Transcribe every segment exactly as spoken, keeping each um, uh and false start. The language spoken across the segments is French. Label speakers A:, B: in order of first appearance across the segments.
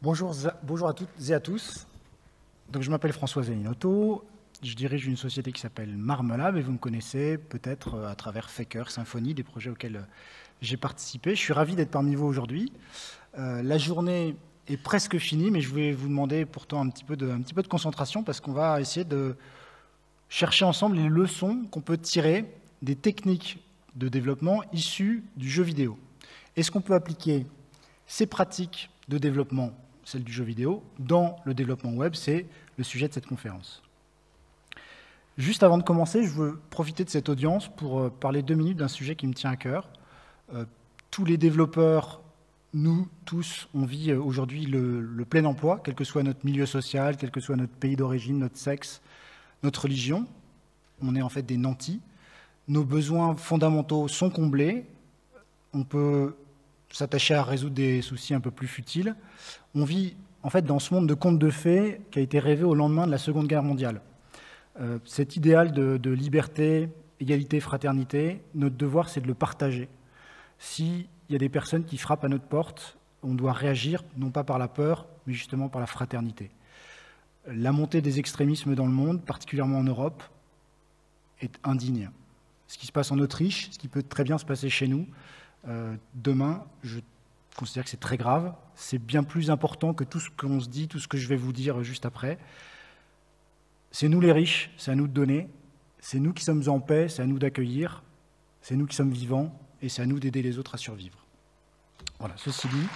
A: Bonjour, bonjour à toutes et à tous. Donc, je m'appelle François Zaninotto, je dirige une société qui s'appelle Marmelab et vous me connaissez peut-être à travers Faker, Symfony, des projets auxquels j'ai participé. Je suis ravi d'être parmi vous aujourd'hui. Euh, la journée est presque finie, mais je vais vous demander pourtant un petit peu de, un petit peu de concentration parce qu'on va essayer de chercher ensemble les leçons qu'on peut tirer des techniques de développement issues du jeu vidéo. Est-ce qu'on peut appliquer ces pratiques de développement, celles du jeu vidéo, dans le développement web? C'est le sujet de cette conférence. Juste avant de commencer, je veux profiter de cette audience pour parler deux minutes d'un sujet qui me tient à cœur. Euh, tous les développeurs, nous tous, on vit aujourd'hui le, le plein emploi, quel que soit notre milieu social, quel que soit notre pays d'origine, notre sexe, notre religion. On est en fait des nantis. Nos besoins fondamentaux sont comblés. On peut s'attacher à résoudre des soucis un peu plus futiles. On vit en fait dans ce monde de contes de fées qui a été rêvé au lendemain de la Seconde Guerre mondiale. Euh, cet idéal de, de liberté, égalité, fraternité, notre devoir c'est de le partager. S'il y a des personnes qui frappent à notre porte, on doit réagir non pas par la peur, mais justement par la fraternité. La montée des extrémismes dans le monde, particulièrement en Europe, est indigne. Ce qui se passe en Autriche, ce qui peut très bien se passer chez nous, euh, demain, je considère que c'est très grave. C'est bien plus important que tout ce qu'on se dit, tout ce que je vais vous dire juste après. C'est nous les riches, c'est à nous de donner. C'est nous qui sommes en paix, c'est à nous d'accueillir. C'est nous qui sommes vivants et c'est à nous d'aider les autres à survivre. Voilà, ceci dit.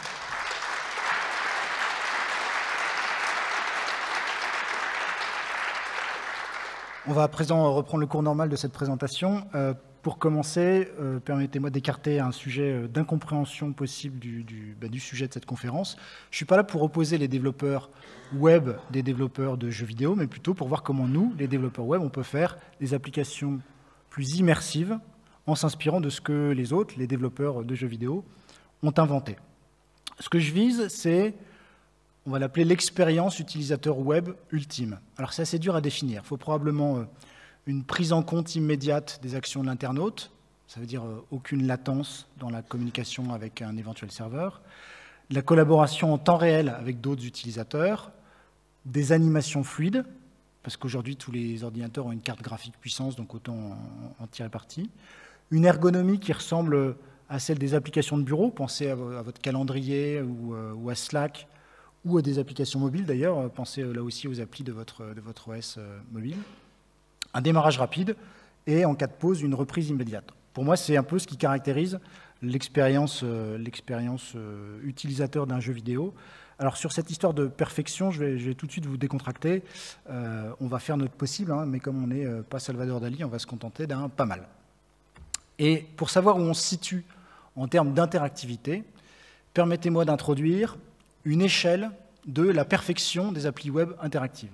A: On va à présent reprendre le cours normal de cette présentation. Euh, pour commencer, euh, permettez-moi d'écarter un sujet d'incompréhension possible du, du, bah, du sujet de cette conférence. Je ne suis pas là pour opposer les développeurs web des développeurs de jeux vidéo, mais plutôt pour voir comment nous, les développeurs web, on peut faire des applications plus immersives en s'inspirant de ce que les autres, les développeurs de jeux vidéo, ont inventé. Ce que je vise, c'est, on va l'appeler l'expérience utilisateur web ultime. Alors c'est assez dur à définir. Il faut probablement une prise en compte immédiate des actions de l'internaute, ça veut dire aucune latence dans la communication avec un éventuel serveur, la collaboration en temps réel avec d'autres utilisateurs, des animations fluides, parce qu'aujourd'hui tous les ordinateurs ont une carte graphique puissance, donc autant en tirer parti, une ergonomie qui ressemble à celle des applications de bureau, pensez à votre calendrier ou à Slack, ou à des applications mobiles d'ailleurs, pensez là aussi aux applis de votre, de votre O S mobile. Un démarrage rapide et en cas de pause, une reprise immédiate. Pour moi, c'est un peu ce qui caractérise l'expérience euh, l'expérience euh, utilisateur d'un jeu vidéo. Alors sur cette histoire de perfection, je vais, je vais tout de suite vous décontracter. Euh, on va faire notre possible, hein, mais comme on n'est euh, pas Salvador Dali, on va se contenter d'un pas mal. Et pour savoir où on se situe en termes d'interactivité, permettez-moi d'introduire une échelle de la perfection des applis web interactives.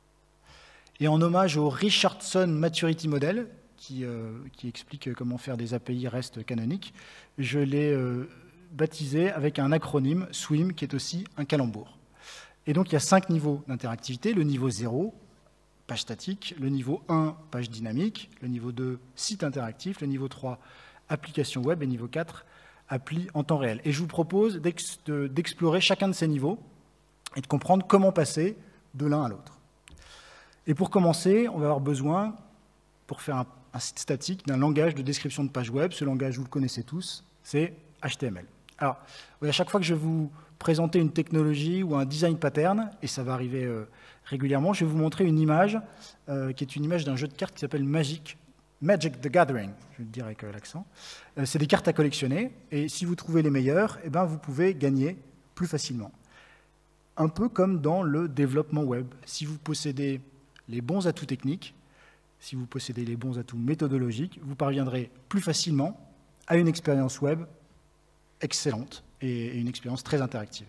A: Et en hommage au Richardson Maturity Model, qui, euh, qui explique comment faire des A P I REST canoniques, je l'ai euh, baptisé avec un acronyme SWIM, qui est aussi un calembour. Et donc il y a cinq niveaux d'interactivité. Le niveau zéro, page statique. Le niveau un, page dynamique. Le niveau deux, site interactif. Le niveau trois, application web. Et niveau quatre, appli en temps réel. Et je vous propose d'explorer chacun de ces niveaux et de comprendre comment passer de l'un à l'autre. Et pour commencer, on va avoir besoin, pour faire un, un site statique, d'un langage de description de page web. Ce langage, vous le connaissez tous, c'est H T M L. Alors, oui, à chaque fois que je vais vous présenter une technologie ou un design pattern, et ça va arriver euh, régulièrement, je vais vous montrer une image euh, qui est une image d'un jeu de cartes qui s'appelle Magic. Magic the Gathering, je vais le dire avec l'accent. Euh, c'est des cartes à collectionner, et si vous trouvez les meilleures, eh ben, vous pouvez gagner plus facilement. Un peu comme dans le développement web. Si vous possédez les bons atouts techniques, si vous possédez les bons atouts méthodologiques, vous parviendrez plus facilement à une expérience web excellente et une expérience très interactive.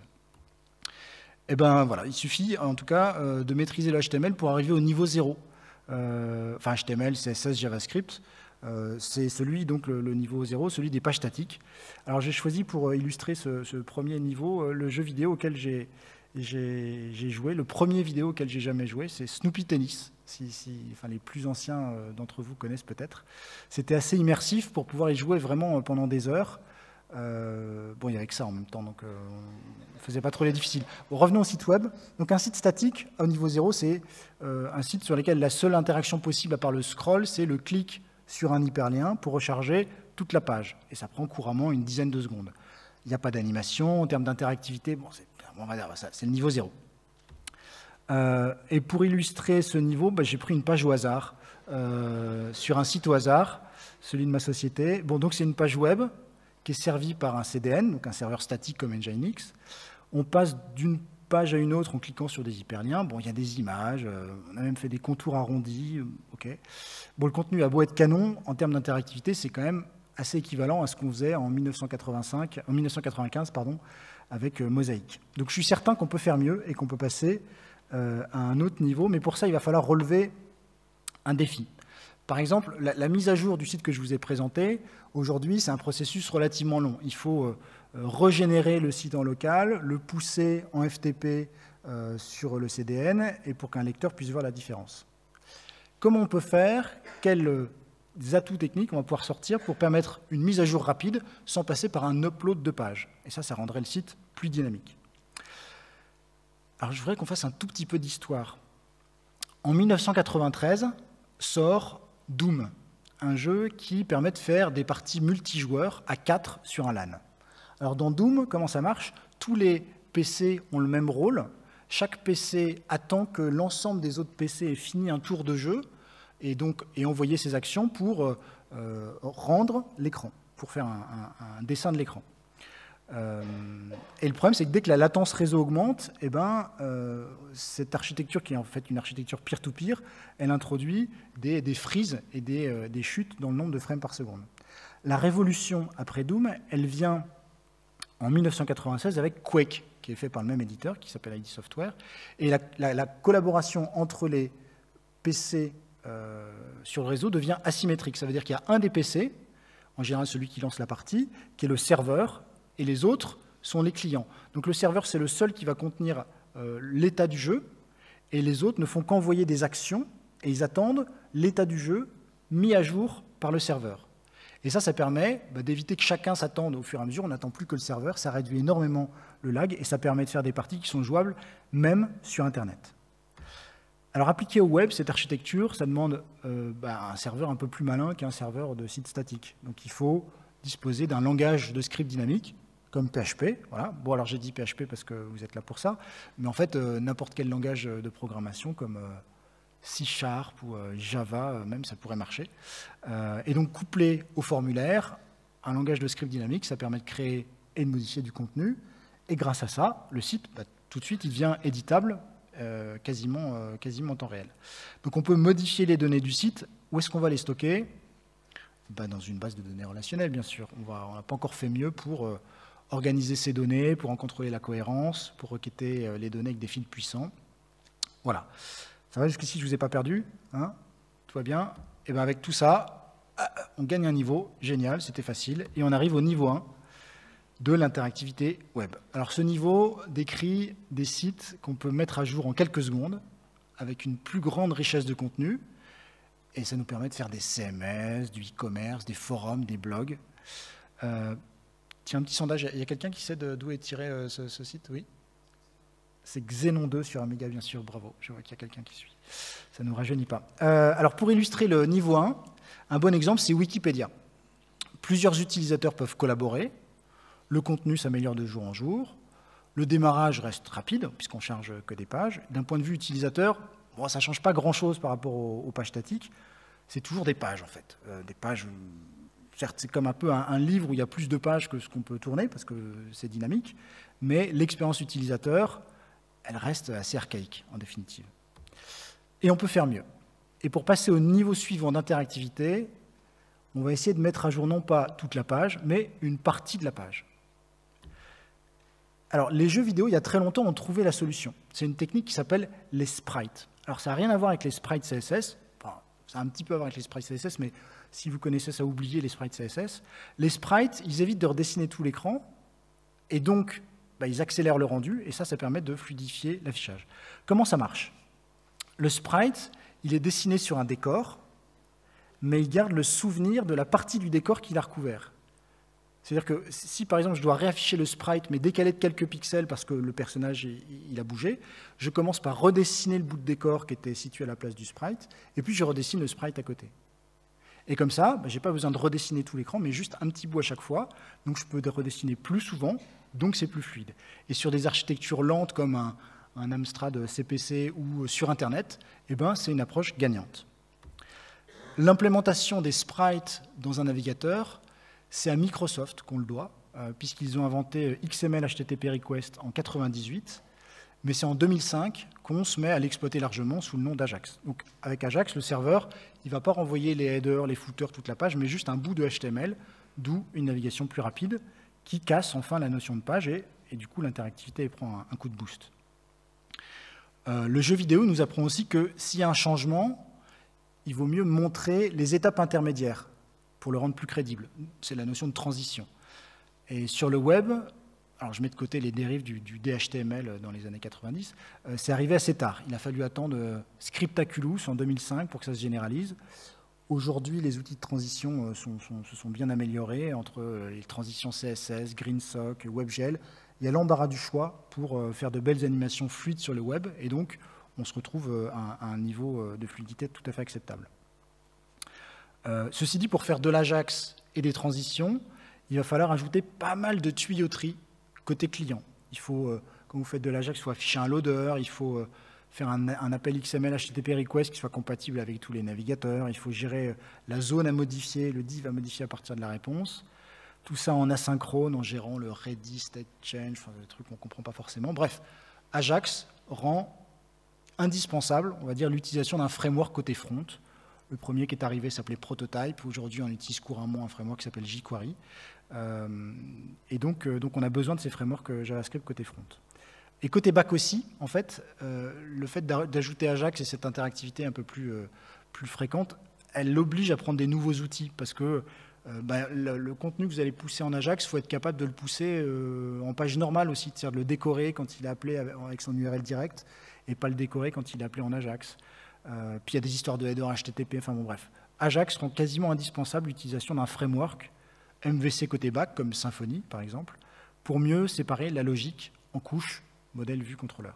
A: Eh ben voilà, il suffit en tout cas euh, de maîtriser le H T M L pour arriver au niveau zéro. Euh, enfin H T M L, C S S, JavaScript, euh, c'est celui, donc le, le niveau zéro, celui des pages statiques. Alors j'ai choisi pour illustrer ce, ce premier niveau euh, le jeu vidéo auquel j'ai j'ai joué. Le premier vidéo auquel j'ai jamais joué, c'est Snoopy Tennis. Si, si, enfin, les plus anciens euh, d'entre vous connaissent peut-être. C'était assez immersif pour pouvoir y jouer vraiment pendant des heures. Euh, bon, il y avait que ça en même temps, donc euh, on ne faisait pas trop les difficiles. Bon, revenons au site web. Donc un site statique, au niveau zéro, c'est euh, un site sur lequel la seule interaction possible à part le scroll, c'est le clic sur un hyperlien pour recharger toute la page. Et ça prend couramment une dizaine de secondes. Il n'y a pas d'animation, en termes d'interactivité, bon, on va dire ça, c'est le niveau zéro. Euh, et pour illustrer ce niveau, bah, j'ai pris une page au hasard, euh, sur un site au hasard, celui de ma société. Bon, donc c'est une page web qui est servie par un C D N, donc un serveur statique comme Nginx. On passe d'une page à une autre en cliquant sur des hyperliens. Bon, il y a des images, euh, on a même fait des contours arrondis. Euh, ok. Bon, le contenu a beau être canon, en termes d'interactivité, c'est quand même assez équivalent à ce qu'on faisait en mille neuf cent quatre-vingt-cinq, en mille neuf cent quatre-vingt-quinze pardon, avec euh, Mosaic. Donc je suis certain qu'on peut faire mieux et qu'on peut passer euh, à un autre niveau, mais pour ça, il va falloir relever un défi. Par exemple, la, la mise à jour du site que je vous ai présenté, aujourd'hui, c'est un processus relativement long. Il faut euh, régénérer le site en local, le pousser en F T P euh, sur le C D N, et pour qu'un lecteur puisse voir la différence. Comment on peut faire? Quels atouts techniques on va pouvoir sortir pour permettre une mise à jour rapide sans passer par un upload de page? Et ça, ça rendrait le site plus dynamique. Alors, je voudrais qu'on fasse un tout petit peu d'histoire. En mille neuf cent quatre-vingt-treize, sort Doom, un jeu qui permet de faire des parties multijoueurs à quatre sur un LAN. Alors dans Doom, comment ça marche? Tous les P C ont le même rôle. Chaque P C attend que l'ensemble des autres P C ait fini un tour de jeu et donc ait envoyé ses actions pour euh, rendre l'écran, pour faire un, un, un dessin de l'écran. Euh, et le problème, c'est que dès que la latence réseau augmente, eh ben, euh, cette architecture, qui est en fait une architecture peer-to-peer, elle introduit des, des freezes et des, euh, des chutes dans le nombre de frames par seconde. La révolution après Doom, elle vient en mille neuf cent quatre-vingt-seize avec Quake, qui est fait par le même éditeur, qui s'appelle I D Software. Et la, la, la collaboration entre les P C euh, sur le réseau devient asymétrique. Ça veut dire qu'il y a un des P C, en général celui qui lance la partie, qui est le serveur, et les autres sont les clients. Donc le serveur, c'est le seul qui va contenir euh, l'état du jeu, et les autres ne font qu'envoyer des actions, et ils attendent l'état du jeu mis à jour par le serveur. Et ça, ça permet bah, d'éviter que chacun s'attende au fur et à mesure, on n'attend plus que le serveur, ça réduit énormément le lag, et ça permet de faire des parties qui sont jouables même sur Internet. Alors appliqué au web, cette architecture, ça demande euh, bah, un serveur un peu plus malin qu'un serveur de site statique. Donc il faut disposer d'un langage de script dynamique, comme P H P. Voilà. Bon, alors j'ai dit P H P parce que vous êtes là pour ça, mais en fait, euh, n'importe quel langage de programmation comme euh, C Sharp ou euh, Java, euh, même, ça pourrait marcher. Euh, et donc, couplé au formulaire, un langage de script dynamique, ça permet de créer et de modifier du contenu. Et grâce à ça, le site, bah, tout de suite, il devient éditable euh, quasiment, euh, quasiment en temps réel. Donc, on peut modifier les données du site. Où est-ce qu'on va les stocker? Bah, dans une base de données relationnelle, bien sûr. On n'a pas encore fait mieux pour euh, organiser ces données, pour en contrôler la cohérence, pour requêter euh, les données avec des fils puissants. Voilà. Ça va jusqu'ici, je ne vous ai pas perdu, hein? Tout va bien. Et bien avec tout ça, on gagne un niveau, génial, c'était facile, et on arrive au niveau un de l'interactivité web. Alors ce niveau décrit des sites qu'on peut mettre à jour en quelques secondes, avec une plus grande richesse de contenu, et ça nous permet de faire des C M S, du e-commerce, des forums, des blogs. Euh, tiens, un petit sondage, il y a quelqu'un qui sait d'où est tiré euh, ce, ce site? Oui. C'est Xenon deux sur Amiga, bien sûr, bravo, je vois qu'il y a quelqu'un qui suit. Ça ne nous rajeunit pas. Euh, alors, pour illustrer le niveau un, un bon exemple, c'est Wikipédia. Plusieurs utilisateurs peuvent collaborer, le contenu s'améliore de jour en jour, le démarrage reste rapide, puisqu'on ne charge que des pages. D'un point de vue utilisateur, bon, ça ne change pas grand-chose par rapport aux, aux pages statiques, c'est toujours des pages, en fait. Euh, des pages, certes, c'est comme un peu un, un livre où il y a plus de pages que ce qu'on peut tourner, parce que c'est dynamique, mais l'expérience utilisateur, elle reste assez archaïque, en définitive. Et on peut faire mieux. Et pour passer au niveau suivant d'interactivité, on va essayer de mettre à jour non pas toute la page, mais une partie de la page. Alors, les jeux vidéo, il y a très longtemps, ont trouvé la solution. C'est une technique qui s'appelle les sprites. Alors, ça n'a rien à voir avec les sprites C S S. Enfin, ça a un petit peu à voir avec les sprites C S S, mais si vous connaissez ça, oubliez les sprites C S S. Les sprites, ils évitent de redessiner tout l'écran, et donc, bah, ils accélèrent le rendu, et ça, ça permet de fluidifier l'affichage. Comment ça marche? Le sprite, il est dessiné sur un décor, mais il garde le souvenir de la partie du décor qu'il a recouvert. C'est-à-dire que si, par exemple, je dois réafficher le sprite, mais décaler de quelques pixels parce que le personnage il, il a bougé, je commence par redessiner le bout de décor qui était situé à la place du sprite, et puis je redessine le sprite à côté. Et comme ça, bah, je n'ai pas besoin de redessiner tout l'écran, mais juste un petit bout à chaque fois. Donc je peux redessiner plus souvent, donc c'est plus fluide. Et sur des architectures lentes comme un, un Amstrad C P C ou sur Internet, eh ben, c'est une approche gagnante. L'implémentation des sprites dans un navigateur, c'est à Microsoft qu'on le doit, euh, puisqu'ils ont inventé X M L H T T P Request en quatre-vingt-dix-huit, mais c'est en deux mille cinq qu'on se met à l'exploiter largement sous le nom d'Ajax. Donc avec Ajax, le serveur, il ne va pas renvoyer les headers, les footers, toute la page, mais juste un bout de H T M L, d'où une navigation plus rapide, qui casse enfin la notion de page, et, et du coup l'interactivité prend un, un coup de boost. Euh, le jeu vidéo nous apprend aussi que s'il y a un changement, il vaut mieux montrer les étapes intermédiaires pour le rendre plus crédible. C'est la notion de transition. Et sur le web, alors je mets de côté les dérives du, du D H T M L dans les années quatre-vingt-dix, euh, c'est arrivé assez tard. Il a fallu attendre euh, Scriptaculous en deux mille cinq pour que ça se généralise. Aujourd'hui, les outils de transition euh, sont, sont, se sont bien améliorés entre euh, les transitions C S S, GreenSock, WebGL. Il y a l'embarras du choix pour euh, faire de belles animations fluides sur le web, et donc on se retrouve euh, à, à un niveau euh, de fluidité tout à fait acceptable. Euh, ceci dit, pour faire de l'Ajax et des transitions, il va falloir ajouter pas mal de tuyauterie côté client. Il faut, euh, quand vous faites de l'Ajax, il faut afficher un loader, il faut euh, faire un, un appel X M L H T T P request qui soit compatible avec tous les navigateurs, il faut gérer euh, la zone à modifier, le div à modifier à partir de la réponse. Tout ça en asynchrone, en gérant le ready, state change, enfin, des trucs qu'on ne comprend pas forcément. Bref, Ajax rend indispensable, on va dire, l'utilisation d'un framework côté front. Le premier qui est arrivé s'appelait Prototype. Aujourd'hui, on utilise couramment un framework qui s'appelle jQuery. Euh, et donc, euh, donc, on a besoin de ces frameworks JavaScript côté front. Et côté back aussi, en fait, euh, le fait d'ajouter Ajax et cette interactivité un peu plus, euh, plus fréquente, elle l'oblige à prendre des nouveaux outils parce que euh, bah, le, le contenu que vous allez pousser en Ajax, il faut être capable de le pousser euh, en page normale aussi, c'est-à-dire de le décorer quand il est appelé avec son U R L direct et pas le décorer quand il est appelé en Ajax. Euh, puis il y a des histoires de header H T T P, enfin bon bref. Ajax rend quasiment indispensable l'utilisation d'un framework M V C côté back, comme Symfony par exemple, pour mieux séparer la logique en couches, modèle vue contrôleur.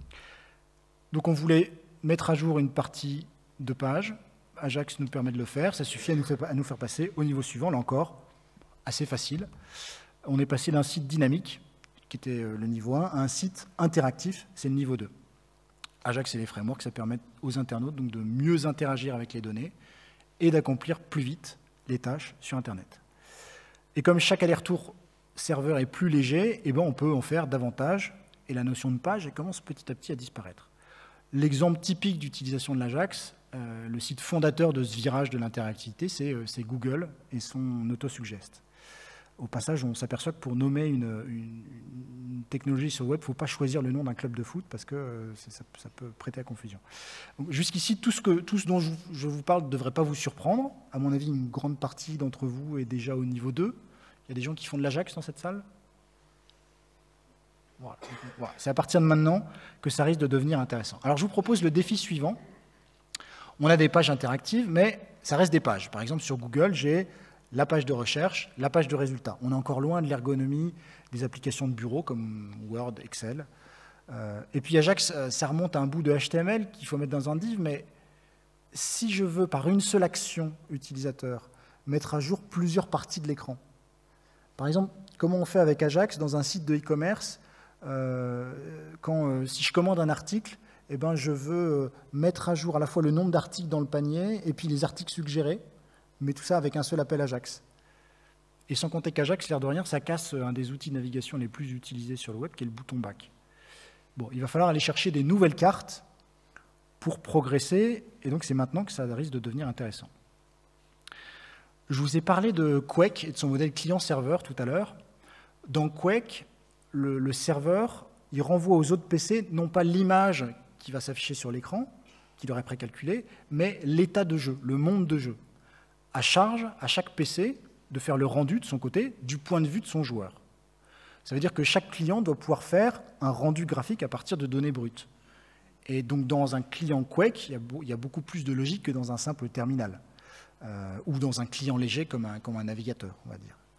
A: Donc on voulait mettre à jour une partie de page. Ajax nous permet de le faire, ça suffit à nous faire, à nous faire passer au niveau suivant, là encore, assez facile. On est passé d'un site dynamique, qui était le niveau un, à un site interactif, c'est le niveau deux. Ajax et les frameworks, ça permet aux internautes donc, de mieux interagir avec les données et d'accomplir plus vite les tâches sur Internet. Et comme chaque aller-retour serveur est plus léger, eh ben, on peut en faire davantage et la notion de page elle commence petit à petit à disparaître. L'exemple typique d'utilisation de l'Ajax, euh, le site fondateur de ce virage de l'interactivité, c'est euh, Google et son autosuggest. Au passage, on s'aperçoit que pour nommer une, une, une technologie sur le web, il ne faut pas choisir le nom d'un club de foot parce que euh, ça, ça peut prêter à confusion. Jusqu'ici, tout, ce que, tout ce dont je, je vous parle ne devrait pas vous surprendre. À mon avis, une grande partie d'entre vous est déjà au niveau deux. Il y a des gens qui font de l'Ajax dans cette salle. Voilà. Voilà. C'est à partir de maintenant que ça risque de devenir intéressant. Alors, je vous propose le défi suivant. On a des pages interactives, mais ça reste des pages. Par exemple, sur Google, j'ai la page de recherche, la page de résultats. On est encore loin de l'ergonomie des applications de bureau comme Word, Excel. Euh, et puis Ajax, ça remonte à un bout de H T M L qu'il faut mettre dans un div, mais si je veux, par une seule action utilisateur, mettre à jour plusieurs parties de l'écran. Par exemple, comment on fait avec Ajax dans un site de e-commerce euh, quand euh, si je commande un article, eh ben, je veux mettre à jour à la fois le nombre d'articles dans le panier et puis les articles suggérés, mais tout ça avec un seul appel Ajax. Et sans compter qu'Ajax, l'air de rien, ça casse un des outils de navigation les plus utilisés sur le web, qui est le bouton back. Bon, il va falloir aller chercher des nouvelles cartes pour progresser, et donc c'est maintenant que ça risque de devenir intéressant. Je vous ai parlé de Quake et de son modèle client-serveur tout à l'heure. Dans Quake, le, le serveur, il renvoie aux autres P C non pas l'image qui va s'afficher sur l'écran, qu'il aurait précalculé, mais l'état de jeu, le monde de jeu. À charge, à chaque P C, de faire le rendu de son côté du point de vue de son joueur. Ça veut dire que chaque client doit pouvoir faire un rendu graphique à partir de données brutes. Et donc, dans un client Quake, il y a, il y a beaucoup plus de logique que dans un simple terminal, euh, ou dans un client léger comme un, comme un navigateur, on va dire.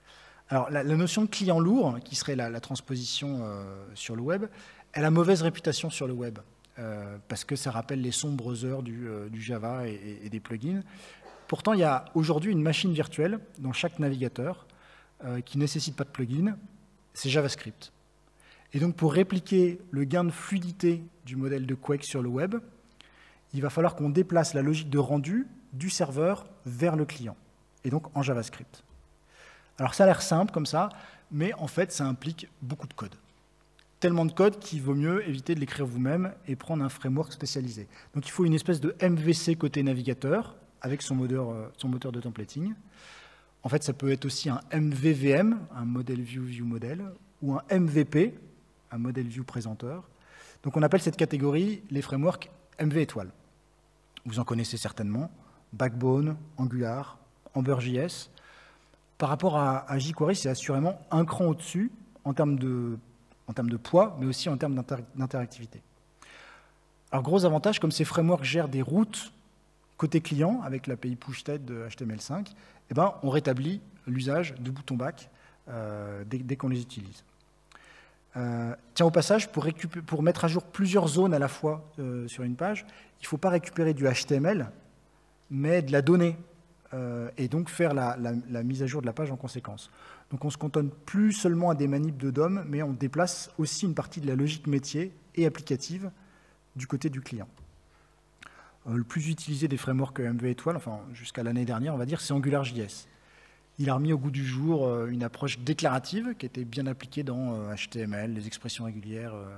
A: Alors, la, la notion de client lourd, qui serait la, la transposition euh, sur le web, elle a mauvaise réputation sur le web, euh, parce que ça rappelle les sombres heures du, euh, du Java et, et, et des plugins. Pourtant, il y a aujourd'hui une machine virtuelle dans chaque navigateur euh, qui ne nécessite pas de plugin, c'est JavaScript. Et donc, pour répliquer le gain de fluidité du modèle de Quake sur le web, il va falloir qu'on déplace la logique de rendu du serveur vers le client, et donc en JavaScript. Alors ça a l'air simple comme ça, mais en fait ça implique beaucoup de code. Tellement de code qu'il vaut mieux éviter de l'écrire vous-même et prendre un framework spécialisé. Donc il faut une espèce de M V C côté navigateur, avec son moteur, son moteur de templating. En fait ça peut être aussi un M V V M, un Model View View Model, ou un M V P, un Model View Présenteur. Donc on appelle cette catégorie les frameworks M V étoile. Vous en connaissez certainement, Backbone, Angular, Ember.js. Par rapport à, à jQuery, c'est assurément un cran au-dessus en termes de, en termes de poids, mais aussi en termes d'interactivité. Alors, gros avantage, comme ces frameworks gèrent des routes côté client avec l'A P I push-TED de H T M L cinq, eh ben, on rétablit l'usage de boutons back euh, dès, dès qu'on les utilise. Euh, tiens, au passage, pour, pour mettre à jour plusieurs zones à la fois euh, sur une page, il ne faut pas récupérer du H T M L, mais de la donnée, euh, et donc faire la, la, la mise à jour de la page en conséquence. Donc on ne se cantonne plus seulement à des manips de D O M, mais on déplace aussi une partie de la logique métier et applicative du côté du client. Euh, le plus utilisé des frameworks M V étoile, enfin jusqu'à l'année dernière, on va dire, c'est AngularJS. Il a remis au goût du jour euh, une approche déclarative qui était bien appliquée dans euh, H T M L, les expressions régulières, euh,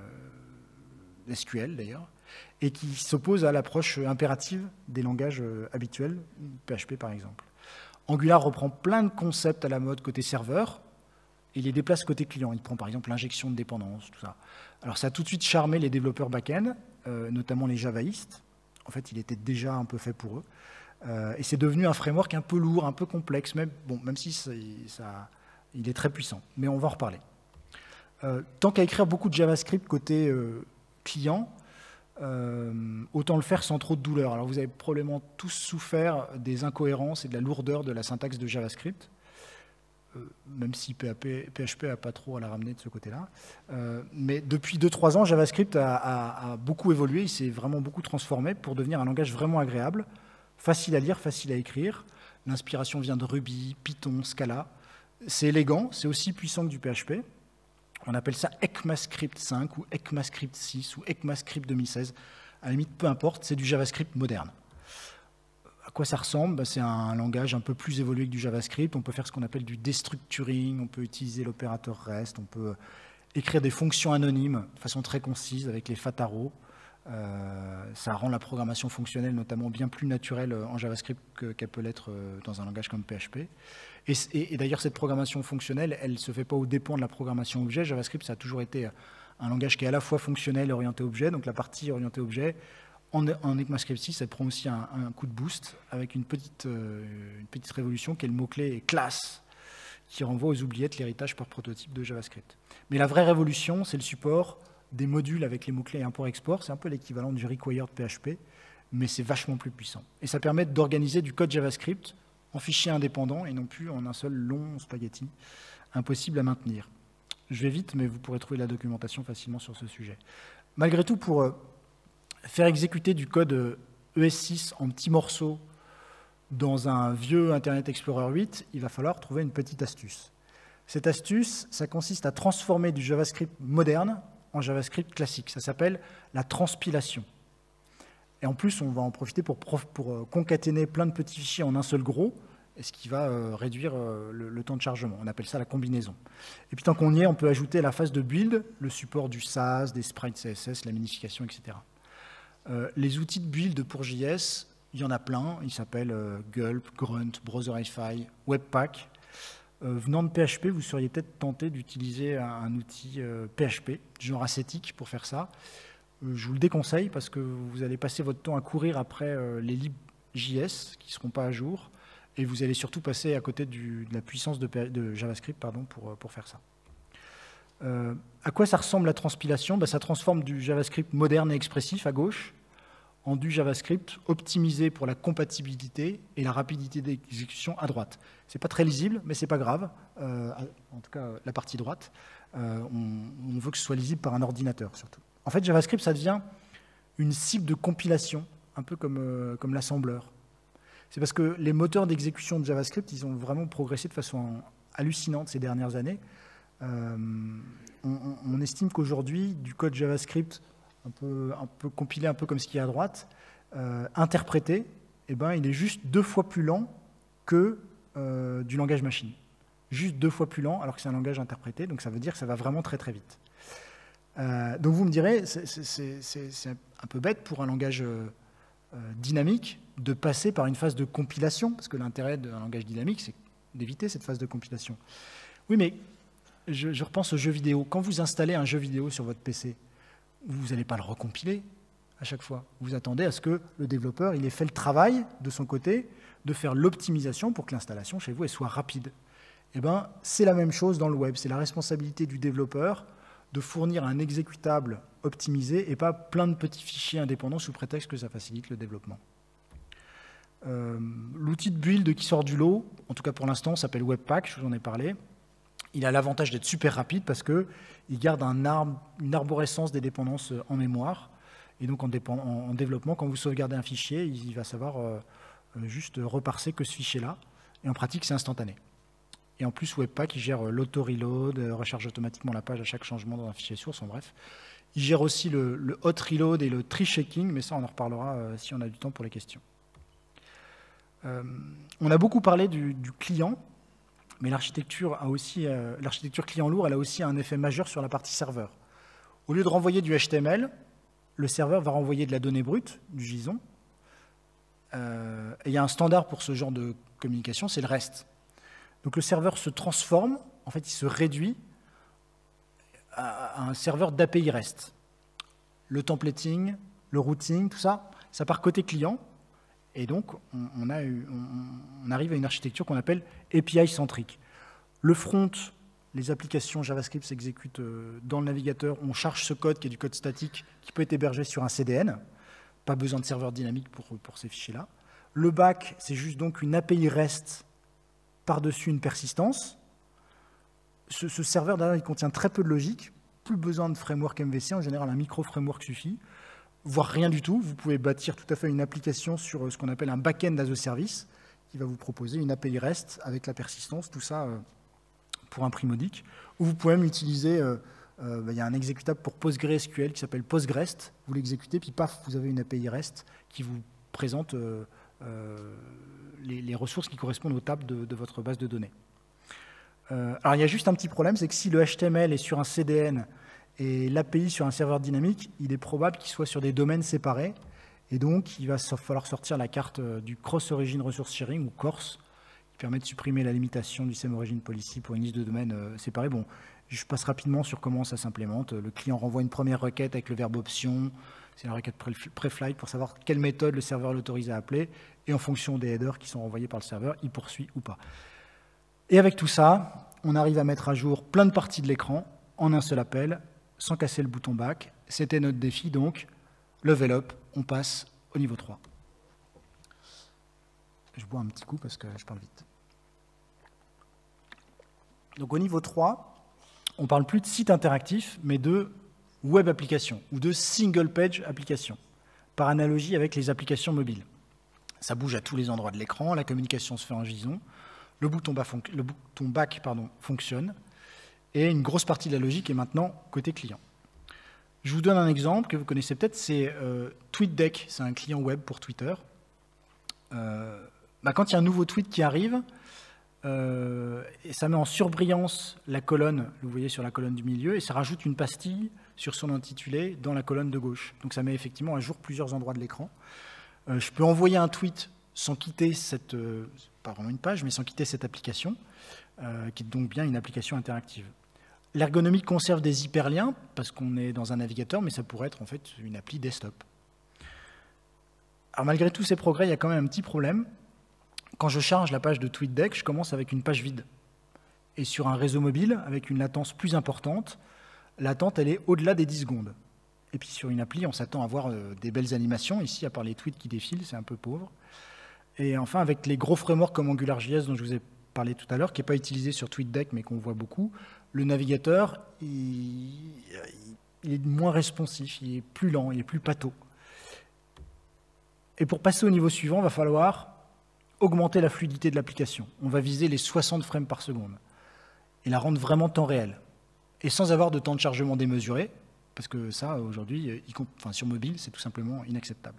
A: S Q L d'ailleurs, et qui s'oppose à l'approche impérative des langages euh, habituels, P H P par exemple. Angular reprend plein de concepts à la mode côté serveur et les déplace côté client. Il prend par exemple l'injection de dépendance, tout ça. Alors ça a tout de suite charmé les développeurs back-end, euh, notamment les javaïstes. En fait, il était déjà un peu fait pour eux. Euh, et c'est devenu un framework un peu lourd, un peu complexe, même, bon, même si ça, ça, il est très puissant. Mais on va en reparler. Euh, tant qu'à écrire beaucoup de JavaScript côté euh, client, euh, autant le faire sans trop de douleur. Alors vous avez probablement tous souffert des incohérences et de la lourdeur de la syntaxe de JavaScript, euh, même si P H P n'a pas trop à la ramener de ce côté-là. Euh, mais depuis deux trois ans, JavaScript a, a, a beaucoup évolué, il s'est vraiment beaucoup transformé pour devenir un langage vraiment agréable, facile à lire, facile à écrire. L'inspiration vient de Ruby, Python, Scala. C'est élégant, c'est aussi puissant que du P H P. On appelle ça ECMAScript cinq ou ECMAScript six ou ECMAScript deux mille seize. À la limite, peu importe, c'est du JavaScript moderne. À quoi ça ressemble? C'est un langage un peu plus évolué que du JavaScript. On peut faire ce qu'on appelle du destructuring, on peut utiliser l'opérateur REST, on peut écrire des fonctions anonymes de façon très concise avec les fataros. Euh, ça rend la programmation fonctionnelle notamment bien plus naturelle en JavaScript qu'elle peut l'être dans un langage comme P H P. Et, et, et d'ailleurs, cette programmation fonctionnelle, elle ne se fait pas au dépend de la programmation objet. JavaScript, ça a toujours été un langage qui est à la fois fonctionnel et orienté objet. Donc la partie orientée objet, en, en ECMAScript six, elle prend aussi un, un coup de boost avec une petite, euh, une petite révolution qui est le mot-clé classe, qui renvoie aux oubliettes l'héritage par prototype de JavaScript. Mais la vraie révolution, c'est le support des modules avec les mots-clés import-export. C'est un peu l'équivalent du required P H P, mais c'est vachement plus puissant. Et ça permet d'organiser du code JavaScript en fichiers indépendants et non plus en un seul long spaghetti, impossible à maintenir. Je vais vite, mais vous pourrez trouver la documentation facilement sur ce sujet. Malgré tout, pour euh, faire exécuter du code E S six en petits morceaux dans un vieux Internet Explorer huit, il va falloir trouver une petite astuce. Cette astuce, ça consiste à transformer du JavaScript moderne en JavaScript classique. Ça s'appelle la transpilation. Et en plus, on va en profiter pour, pour concaténer plein de petits fichiers en un seul gros, ce qui va euh, réduire euh, le, le temps de chargement. On appelle ça la combinaison. Et puis tant qu'on y est, on peut ajouter à la phase de build le support du S A S, des sprites C S S, la minification, et cetera. Euh, les outils de build pour J S, il y en a plein. Ils s'appellent euh, Gulp, Grunt, Browserify, Webpack. Euh, venant de P H P, vous seriez peut-être tenté d'utiliser un, un outil euh, P H P, genre ascétique, pour faire ça. Euh, je vous le déconseille parce que vous allez passer votre temps à courir après euh, les lib.js qui ne seront pas à jour et vous allez surtout passer à côté du, de la puissance de, de JavaScript pardon, pour, pour faire ça. Euh, à quoi ça ressemble la transpilation? Ben, ça transforme du JavaScript moderne et expressif à gauche en du JavaScript optimisé pour la compatibilité et la rapidité d'exécution à droite. Ce n'est pas très lisible, mais ce n'est pas grave. Euh, en tout cas, la partie droite, euh, on, on veut que ce soit lisible par un ordinateur, surtout. En fait, JavaScript, ça devient une cible de compilation, un peu comme, euh, comme l'assembleur. C'est parce que les moteurs d'exécution de JavaScript, ils ont vraiment progressé de façon hallucinante ces dernières années. Euh, on, on estime qu'aujourd'hui, du code JavaScript un peu, un peu compilé, un peu comme ce qui est à droite, euh, interprété, eh ben, il est juste deux fois plus lent que euh, du langage machine. Juste deux fois plus lent, alors que c'est un langage interprété, donc ça veut dire que ça va vraiment très très vite. Euh, donc vous me direz, c'est un peu bête pour un langage euh, dynamique de passer par une phase de compilation, parce que l'intérêt d'un langage dynamique, c'est d'éviter cette phase de compilation. Oui, mais je, je repense aux jeux vidéo. Quand vous installez un jeu vidéo sur votre P C, vous n'allez pas le recompiler à chaque fois. Vous attendez à ce que le développeur il ait fait le travail de son côté de faire l'optimisation pour que l'installation chez vous elle soit rapide. Eh ben, c'est la même chose dans le web. C'est la responsabilité du développeur de fournir un exécutable optimisé et pas plein de petits fichiers indépendants sous prétexte que ça facilite le développement. Euh, L'outil de build qui sort du lot, en tout cas pour l'instant, s'appelle Webpack, je vous en ai parlé. Il a l'avantage d'être super rapide parce qu'il garde un arbre, une arborescence des dépendances en mémoire. Et donc en, en, en développement, quand vous sauvegardez un fichier, il va savoir euh, juste reparser que ce fichier-là. Et en pratique, c'est instantané. Et en plus, Webpack, il gère l'auto-reload, recharge automatiquement la page à chaque changement dans un fichier source, en bref. Il gère aussi le, le hot reload et le tree shaking, mais ça, on en reparlera euh, si on a du temps pour les questions. Euh, on a beaucoup parlé du, du client, mais l'architecture a aussi, euh, l'architecture client lourd, elle a aussi un effet majeur sur la partie serveur. Au lieu de renvoyer du H T M L, le serveur va renvoyer de la donnée brute, du JSON. Euh, et il y a un standard pour ce genre de communication, c'est le REST. Donc le serveur se transforme, en fait il se réduit à un serveur d'A P I REST. Le templating, le routing, tout ça, ça part côté client. Et donc, on, on, a eu, on, on arrive à une architecture qu'on appelle A P I-centrique. Le front, les applications JavaScript s'exécutent dans le navigateur. On charge ce code qui est du code statique qui peut être hébergé sur un C D N. Pas besoin de serveur dynamique pour, pour ces fichiers-là. Le back, c'est juste donc une A P I REST par-dessus une persistance. Ce, ce serveur, d'ailleurs, il contient très peu de logique. Plus besoin de framework M V C. En général, un micro-framework suffit. Voire rien du tout. Vous pouvez bâtir tout à fait une application sur ce qu'on appelle un back-end as a service qui va vous proposer une A P I REST avec la persistance, tout ça euh, pour un prix modique. Ou vous pouvez même utiliser, euh, euh, bah, y a un exécutable pour PostgreSQL qui s'appelle PostgREST. Vous l'exécutez, puis paf, vous avez une A P I REST qui vous présente euh, euh, les, les ressources qui correspondent aux tables de, de votre base de données. Euh, alors il y a juste un petit problème, c'est que si le H T M L est sur un C D N et l'A P I sur un serveur dynamique, il est probable qu'il soit sur des domaines séparés. Et donc, il va falloir sortir la carte du Cross Origin Resource Sharing, ou C O R S, qui permet de supprimer la limitation du Same Origin Policy pour une liste de domaines séparés. Bon, je passe rapidement sur comment ça s'implémente. Le client renvoie une première requête avec le verbe option. C'est la requête pré-flight pour savoir quelle méthode le serveur l'autorise à appeler. Et en fonction des headers qui sont renvoyés par le serveur, il poursuit ou pas. Et avec tout ça, on arrive à mettre à jour plein de parties de l'écran en un seul appel, sans casser le bouton back. C'était notre défi, donc, level up, on passe au niveau trois. Je bois un petit coup parce que je parle vite. Donc au niveau trois, on ne parle plus de site interactif, mais de web application, ou de single page application, par analogie avec les applications mobiles. Ça bouge à tous les endroits de l'écran, la communication se fait en JSON, le bouton back, le bouton back pardon, fonctionne, et une grosse partie de la logique est maintenant côté client. Je vous donne un exemple que vous connaissez peut-être, c'est euh, TweetDeck, c'est un client web pour Twitter. Euh, bah, quand il y a un nouveau tweet qui arrive, euh, et ça met en surbrillance la colonne, vous voyez sur la colonne du milieu, et ça rajoute une pastille sur son intitulé dans la colonne de gauche. Donc ça met effectivement à jour plusieurs endroits de l'écran. Euh, je peux envoyer un tweet sans quitter cette, euh, pas vraiment une page, mais sans quitter cette application, euh, qui est donc bien une application interactive. L'ergonomie conserve des hyperliens, parce qu'on est dans un navigateur, mais ça pourrait être en fait une appli desktop. Alors malgré tous ces progrès, il y a quand même un petit problème. Quand je charge la page de TweetDeck, je commence avec une page vide. Et sur un réseau mobile, avec une latence plus importante, l'attente elle est au-delà des dix secondes. Et puis sur une appli, on s'attend à voir euh, des belles animations. Ici, à part les tweets qui défilent, c'est un peu pauvre. Et enfin, avec les gros frameworks comme AngularJS dont je vous ai parlé tout à l'heure, qui n'est pas utilisé sur TweetDeck, mais qu'on voit beaucoup, le navigateur, il, il est moins responsif, il est plus lent, il est plus pâteau. Et pour passer au niveau suivant, il va falloir augmenter la fluidité de l'application. On va viser les soixante frames par seconde et la rendre vraiment temps réel. Et sans avoir de temps de chargement démesuré, parce que ça, aujourd'hui, enfin, sur mobile, c'est tout simplement inacceptable.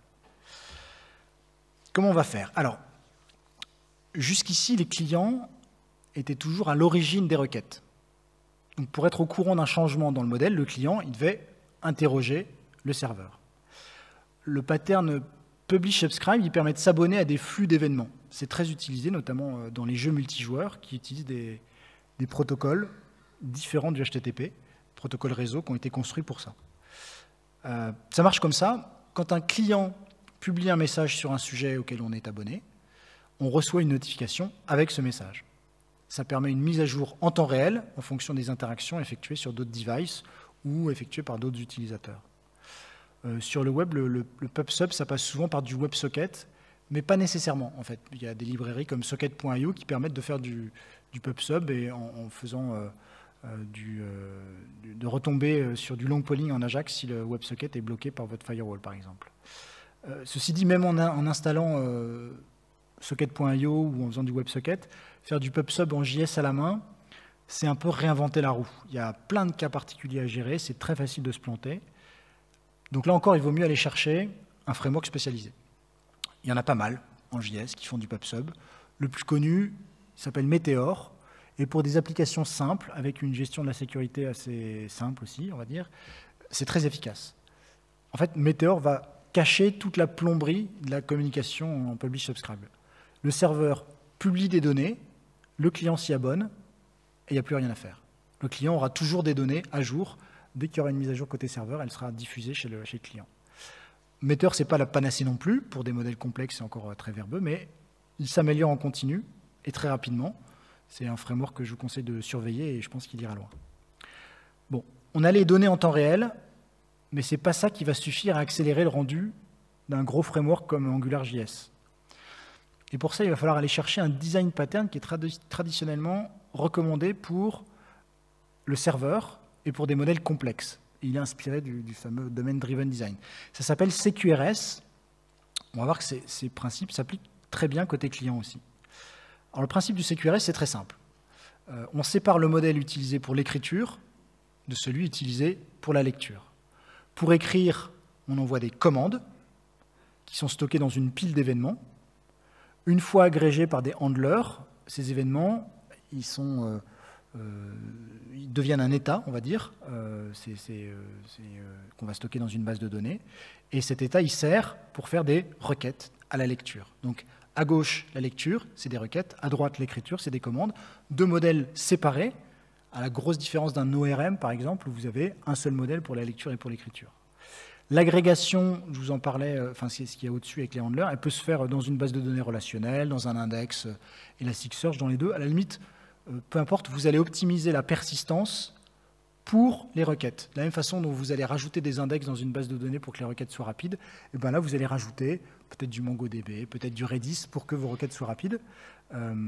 A: Comment on va faire? Alors, jusqu'ici, les clients étaient toujours à l'origine des requêtes. Donc, pour être au courant d'un changement dans le modèle, le client il devait interroger le serveur. Le pattern Publish-Subscribe, il permet de s'abonner à des flux d'événements. C'est très utilisé, notamment dans les jeux multijoueurs qui utilisent des, des protocoles différents du H T T P, protocoles réseau qui ont été construits pour ça. Euh, ça marche comme ça. Quand un client publie un message sur un sujet auquel on est abonné, on reçoit une notification avec ce message. Ça permet une mise à jour en temps réel en fonction des interactions effectuées sur d'autres devices ou effectuées par d'autres utilisateurs. Euh, sur le web, le, le, le PubSub, ça passe souvent par du WebSocket, mais pas nécessairement, en fait. Il y a des librairies comme socket point i o qui permettent de faire du, du PubSub et en, en faisant euh, euh, du, euh, de retomber sur du long polling en Ajax si le WebSocket est bloqué par votre firewall, par exemple. Euh, ceci dit, même en, en installant euh, socket point i o ou en faisant du WebSocket, faire du PubSub en J S à la main, c'est un peu réinventer la roue. Il y a plein de cas particuliers à gérer, c'est très facile de se planter. Donc là encore, il vaut mieux aller chercher un framework spécialisé. Il y en a pas mal en J S qui font du PubSub. Le plus connu s'appelle Meteor. Et pour des applications simples, avec une gestion de la sécurité assez simple aussi, on va dire, c'est très efficace. En fait, Meteor va cacher toute la plomberie de la communication en Publish-Subscribe. Le serveur publie des données, le client s'y abonne, et il n'y a plus rien à faire. Le client aura toujours des données à jour. Dès qu'il y aura une mise à jour côté serveur, elle sera diffusée chez le, chez le client. Meteor, ce n'est pas la panacée non plus. Pour des modèles complexes, c'est encore très verbeux, mais il s'améliore en continu et très rapidement. C'est un framework que je vous conseille de surveiller et je pense qu'il ira loin. Bon, on a les données en temps réel, mais ce n'est pas ça qui va suffire à accélérer le rendu d'un gros framework comme AngularJS. Et pour ça, il va falloir aller chercher un design pattern qui est trad- traditionnellement recommandé pour le serveur et pour des modèles complexes. Il est inspiré du, du fameux Domain Driven Design. Ça s'appelle C Q R S. On va voir que ces, ces principes s'appliquent très bien côté client aussi. Alors, le principe du C Q R S, c'est très simple. Euh, on sépare le modèle utilisé pour l'écriture de celui utilisé pour la lecture. Pour écrire, on envoie des commandes qui sont stockées dans une pile d'événements. Une fois agrégés par des handlers, ces événements, ils, sont, euh, euh, ils deviennent un état, on va dire, euh, c'est, c'est, euh, c'est, euh, qu'on va stocker dans une base de données. Et cet état, il sert pour faire des requêtes à la lecture. Donc, à gauche, la lecture, c'est des requêtes. À droite, l'écriture, c'est des commandes. Deux modèles séparés, à la grosse différence d'un O R M, par exemple, où vous avez un seul modèle pour la lecture et pour l'écriture. L'agrégation, je vous en parlais, enfin, c'est ce qu'il y a au-dessus avec les handlers, elle peut se faire dans une base de données relationnelle, dans un index Elasticsearch, dans les deux. À la limite, peu importe, vous allez optimiser la persistance pour les requêtes. De la même façon dont vous allez rajouter des index dans une base de données pour que les requêtes soient rapides, et bien là, vous allez rajouter peut-être du MongoDB, peut-être du Redis pour que vos requêtes soient rapides. Euh,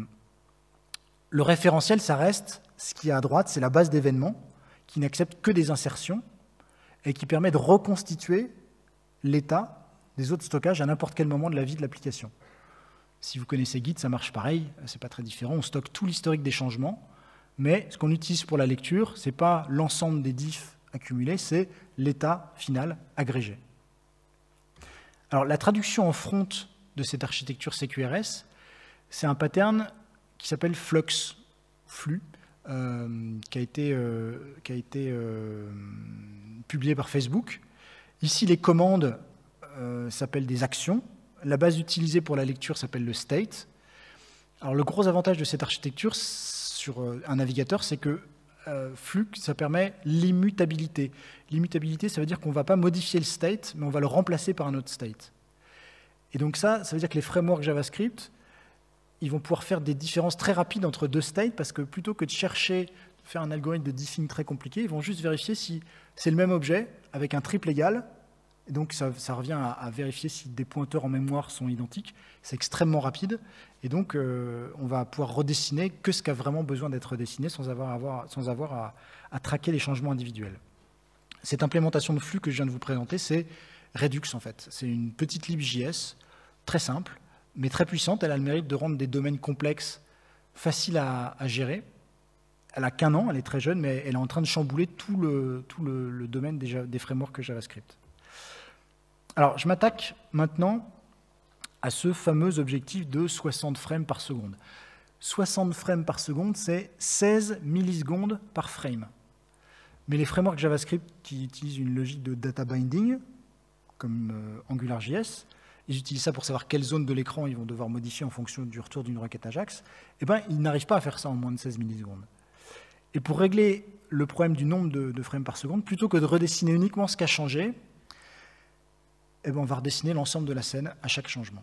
A: le référentiel, ça reste, ce qui est à droite, c'est la base d'événements qui n'accepte que des insertions et qui permet de reconstituer l'état des autres stockages à n'importe quel moment de la vie de l'application. Si vous connaissez Git, ça marche pareil, c'est pas très différent. On stocke tout l'historique des changements, mais ce qu'on utilise pour la lecture, ce n'est pas l'ensemble des diffs accumulés, c'est l'état final agrégé. Alors, la traduction en front de cette architecture C Q R S, c'est un pattern qui s'appelle Flux, flux, euh, qui a été, euh, qui a été euh, publié par Facebook. Ici, les commandes euh, s'appellent des actions. La base utilisée pour la lecture s'appelle le state. Alors, le gros avantage de cette architecture sur un navigateur, c'est que euh, Flux, ça permet l'immutabilité. L'immutabilité, ça veut dire qu'on ne va pas modifier le state, mais on va le remplacer par un autre state. Et donc ça, ça veut dire que les frameworks JavaScript, ils vont pouvoir faire des différences très rapides entre deux states, parce que plutôt que de chercher faire un algorithme de diffing très compliqué, ils vont juste vérifier si c'est le même objet avec un triple égal. Et donc, ça, ça revient à, à vérifier si des pointeurs en mémoire sont identiques. C'est extrêmement rapide. Et donc, euh, on va pouvoir redessiner que ce qui a vraiment besoin d'être redessiné sans avoir, avoir, sans avoir à, à traquer les changements individuels. Cette implémentation de flux que je viens de vous présenter, c'est Redux, en fait. C'est une petite libJS, très simple, mais très puissante. Elle a le mérite de rendre des domaines complexes faciles à, à gérer. Elle n'a qu'un an, elle est très jeune, mais elle est en train de chambouler tout le, tout le, le domaine des, des frameworks JavaScript. Alors, je m'attaque maintenant à ce fameux objectif de soixante frames par seconde. soixante frames par seconde, c'est seize millisecondes par frame. Mais les frameworks JavaScript qui utilisent une logique de data binding, comme euh, AngularJS, ils utilisent ça pour savoir quelle zone de l'écran ils vont devoir modifier en fonction du retour d'une requête Ajax, eh ben, ils n'arrivent pas à faire ça en moins de seize millisecondes. Et pour régler le problème du nombre de, de frames par seconde, plutôt que de redessiner uniquement ce qui a changé, eh ben, on va redessiner l'ensemble de la scène à chaque changement.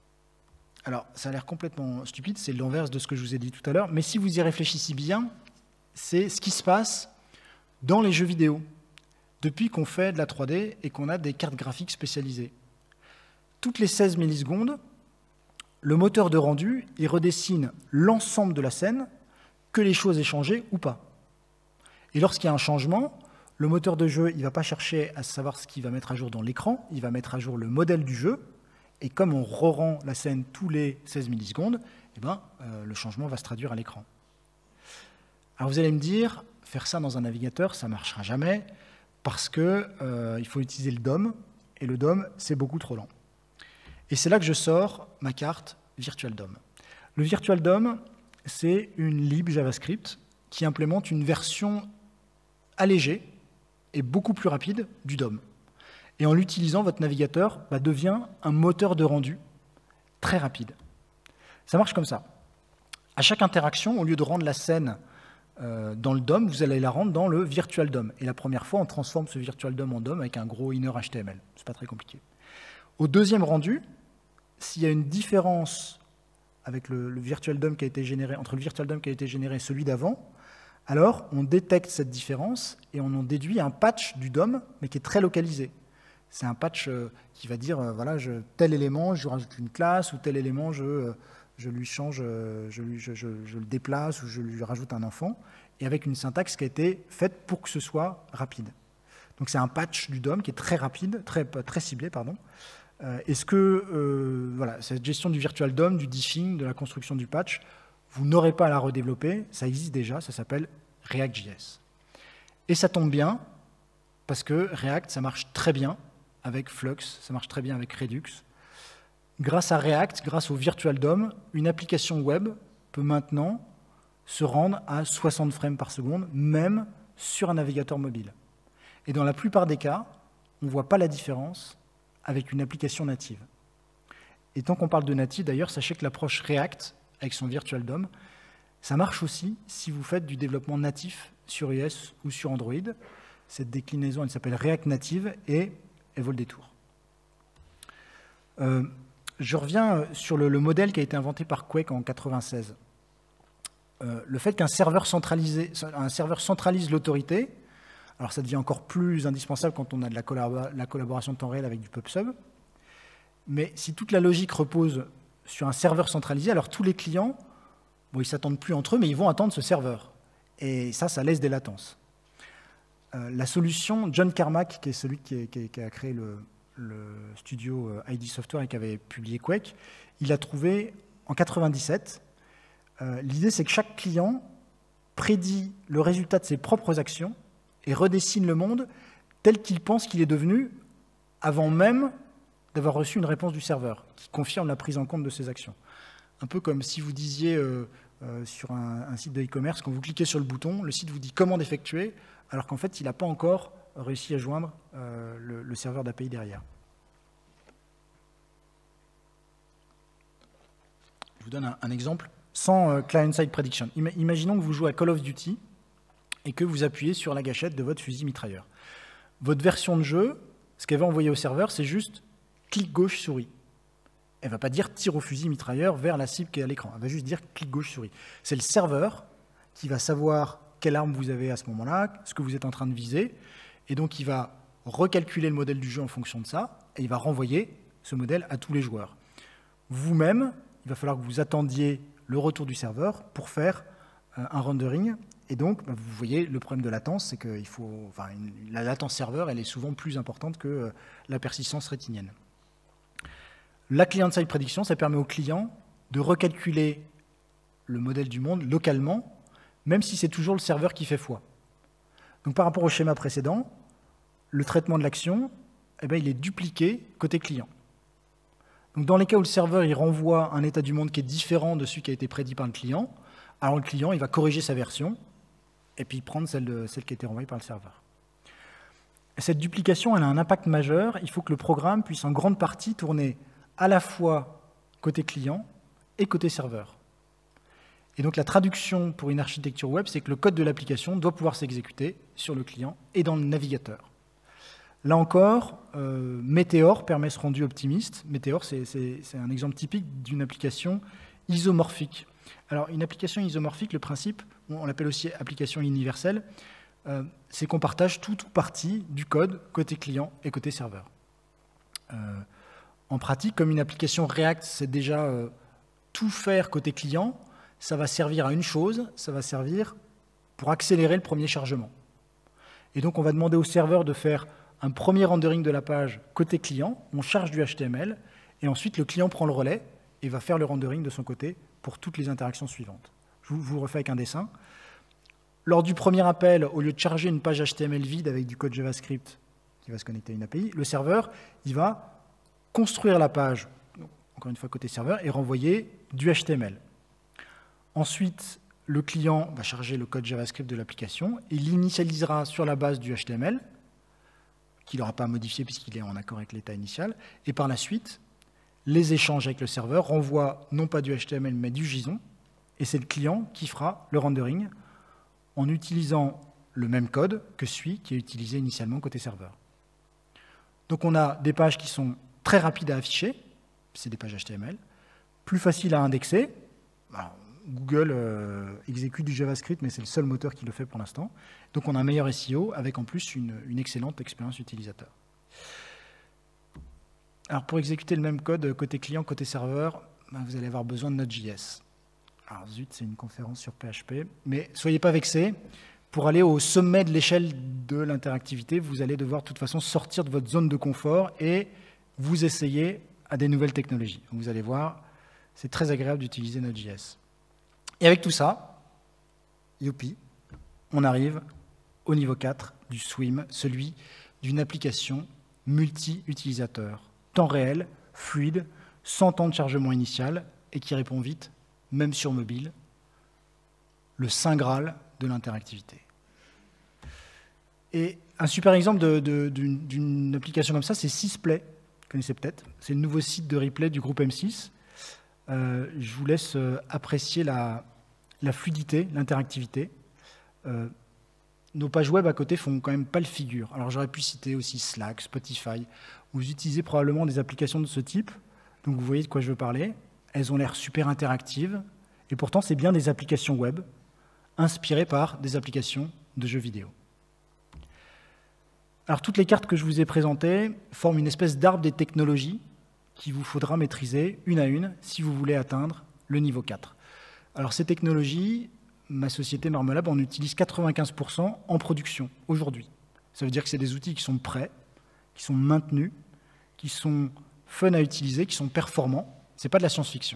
A: Alors, ça a l'air complètement stupide, c'est l'inverse de ce que je vous ai dit tout à l'heure, mais si vous y réfléchissez bien, c'est ce qui se passe dans les jeux vidéo, depuis qu'on fait de la trois D et qu'on a des cartes graphiques spécialisées. Toutes les seize millisecondes, le moteur de rendu, il redessine l'ensemble de la scène, que les choses aient changé ou pas. Et lorsqu'il y a un changement, le moteur de jeu, il ne va pas chercher à savoir ce qu'il va mettre à jour dans l'écran, il va mettre à jour le modèle du jeu, et comme on re-rend la scène tous les seize millisecondes, eh ben, euh, le changement va se traduire à l'écran. Alors vous allez me dire, faire ça dans un navigateur, ça ne marchera jamais, parce qu'il euh, faut utiliser le D O M, et le D O M, c'est beaucoup trop lent. Et c'est là que je sors ma carte Virtual D O M. Le Virtual D O M, c'est une lib JavaScript qui implémente une version allégée et beaucoup plus rapide du D O M. Et en l'utilisant, votre navigateur bah, devient un moteur de rendu très rapide. Ça marche comme ça. À chaque interaction, au lieu de rendre la scène euh, dans le D O M, vous allez la rendre dans le Virtual D O M. Et la première fois, on transforme ce Virtual D O M en D O M avec un gros inner H T M L. C'est pas très compliqué. Au deuxième rendu, s'il y a une différence avec le, le Virtual D O M qui a été généré, entre le Virtual D O M qui a été généré et celui d'avant, alors on détecte cette différence et on en déduit un patch du D O M, mais qui est très localisé. C'est un patch euh, qui va dire, euh, voilà, je, tel élément, je rajoute une classe, ou tel élément, je, euh, je lui change, euh, je, lui, je, je, je le déplace, ou je lui rajoute un enfant, et avec une syntaxe qui a été faite pour que ce soit rapide. Donc c'est un patch du D O M qui est très rapide, très, très ciblé, pardon. Euh, Est-ce que euh, voilà, cette gestion du Virtual D O M, du diffing, de la construction du patch, vous n'aurez pas à la redévelopper, ça existe déjà, ça s'appelle React.js. Et ça tombe bien, parce que React, ça marche très bien avec Flux, ça marche très bien avec Redux. Grâce à React, grâce au Virtual D O M, une application web peut maintenant se rendre à soixante frames par seconde, même sur un navigateur mobile. Et dans la plupart des cas, on ne voit pas la différence avec une application native. Et tant qu'on parle de native, d'ailleurs, sachez que l'approche React, avec son Virtual D O M, ça marche aussi si vous faites du développement natif sur iOS ou sur Android. Cette déclinaison, elle s'appelle React Native et elle vaut le détour. Euh, je reviens sur le, le modèle qui a été inventé par Quake en mille neuf cent quatre-vingt-seize. Euh, le fait qu'un serveur centralisé, un serveur centralise l'autorité, alors ça devient encore plus indispensable quand on a de la, collab la collaboration de temps réel avec du PubSub, mais si toute la logique repose sur un serveur centralisé, alors tous les clients, bon, ils ne s'attendent plus entre eux, mais ils vont attendre ce serveur. Et ça, ça laisse des latences. Euh, la solution, John Carmack, qui est celui qui, est, qui, est, qui a créé le, le studio I D Software et qui avait publié Quake, il a trouvé en mille neuf cent quatre-vingt-dix-sept. Euh, L'idée, c'est que chaque client prédit le résultat de ses propres actions et redessine le monde tel qu'il pense qu'il est devenu avant même d'avoir reçu une réponse du serveur, qui confirme la prise en compte de ses actions. Un peu comme si vous disiez euh, euh, sur un, un site de e-commerce, quand vous cliquez sur le bouton, le site vous dit commande effectuée, alors qu'en fait, il n'a pas encore réussi à joindre euh, le, le serveur d'A P I derrière. Je vous donne un, un exemple sans euh, client-side prediction. Ima- imaginons que vous jouez à Call of Duty et que vous appuyez sur la gâchette de votre fusil mitrailleur. Votre version de jeu, ce qu'elle va envoyer au serveur, c'est juste clic gauche souris. Elle ne va pas dire tire au fusil mitrailleur vers la cible qui est à l'écran. Elle va juste dire clic gauche souris. C'est le serveur qui va savoir quelle arme vous avez à ce moment-là, ce que vous êtes en train de viser. Et donc, il va recalculer le modèle du jeu en fonction de ça, et il va renvoyer ce modèle à tous les joueurs. Vous-même, il va falloir que vous attendiez le retour du serveur pour faire euh, un rendering. Et donc, bah, vous voyez, le problème de latence, c'est que il faut, enfin, une, la latence serveur, elle est souvent plus importante que euh, la persistance rétinienne. La client-side prediction, ça permet au client de recalculer le modèle du monde localement, même si c'est toujours le serveur qui fait foi. Donc, par rapport au schéma précédent, le traitement de l'action, eh ben, il est dupliqué côté client. Donc, dans les cas où le serveur il renvoie un état du monde qui est différent de celui qui a été prédit par le client, alors le client il va corriger sa version et puis prendre celle, de, celle qui a été renvoyée par le serveur. Cette duplication elle a un impact majeur. Il faut que le programme puisse en grande partie tourner à la fois côté client et côté serveur. Et donc la traduction pour une architecture web, c'est que le code de l'application doit pouvoir s'exécuter sur le client et dans le navigateur. Là encore, euh, Meteor permet ce rendu optimiste. Meteor, c'est un exemple typique d'une application isomorphique. Alors, une application isomorphique, le principe, on l'appelle aussi application universelle, euh, c'est qu'on partage tout ou partie du code côté client et côté serveur. Euh, en pratique, comme une application React sait déjà euh, tout faire côté client, ça va servir à une chose, ça va servir pour accélérer le premier chargement. Et donc, on va demander au serveur de faire un premier rendering de la page côté client, on charge du H T M L, et ensuite le client prend le relais et va faire le rendering de son côté pour toutes les interactions suivantes. Je vous, je vous le refais avec un dessin. Lors du premier appel, au lieu de charger une page H T M L vide avec du code JavaScript qui va se connecter à une A P I, le serveur il va construire la page, encore une fois côté serveur, et renvoyer du H T M L. Ensuite, le client va charger le code JavaScript de l'application, il l'initialisera sur la base du H T M L, qu'il n'aura pas modifié puisqu'il est en accord avec l'état initial, et par la suite, les échanges avec le serveur renvoient non pas du H T M L mais du JSON, et c'est le client qui fera le rendering en utilisant le même code que celui qui est utilisé initialement côté serveur. Donc on a des pages qui sont très rapides à afficher, c'est des pages H T M L, plus faciles à indexer. Alors, Google euh, exécute du JavaScript, mais c'est le seul moteur qui le fait pour l'instant. Donc on a un meilleur S E O avec en plus une, une excellente expérience utilisateur. Alors pour exécuter le même code côté client, côté serveur, ben vous allez avoir besoin de Node.js. Alors zut, c'est une conférence sur P H P, mais soyez pas vexés. Pour aller au sommet de l'échelle de l'interactivité, vous allez devoir de toute façon sortir de votre zone de confort et vous essayer à des nouvelles technologies. Vous allez voir, c'est très agréable d'utiliser Node.js. Et avec tout ça, youpi, on arrive au niveau quatre du Swim, celui d'une application multi-utilisateur, temps réel, fluide, sans temps de chargement initial et qui répond vite, même sur mobile, le saint graal de l'interactivité. Et un super exemple d'une application comme ça, c'est Sysplay, vous connaissez peut-être, c'est le nouveau site de replay du groupe M six. Euh, je vous laisse euh, apprécier la, la fluidité, l'interactivité. Euh, nos pages web à côté font quand même pas le figure. Alors j'aurais pu citer aussi Slack, Spotify. Vous utilisez probablement des applications de ce type, donc vous voyez de quoi je veux parler. Elles ont l'air super interactives, et pourtant c'est bien des applications web inspirées par des applications de jeux vidéo. Alors toutes les cartes que je vous ai présentées forment une espèce d'arbre des technologies qu'il vous faudra maîtriser une à une si vous voulez atteindre le niveau quatre. Alors ces technologies, ma société Marmelab en utilise quatre-vingt-quinze pour cent en production aujourd'hui. Ça veut dire que c'est des outils qui sont prêts, qui sont maintenus, qui sont fun à utiliser, qui sont performants. Ce n'est pas de la science-fiction.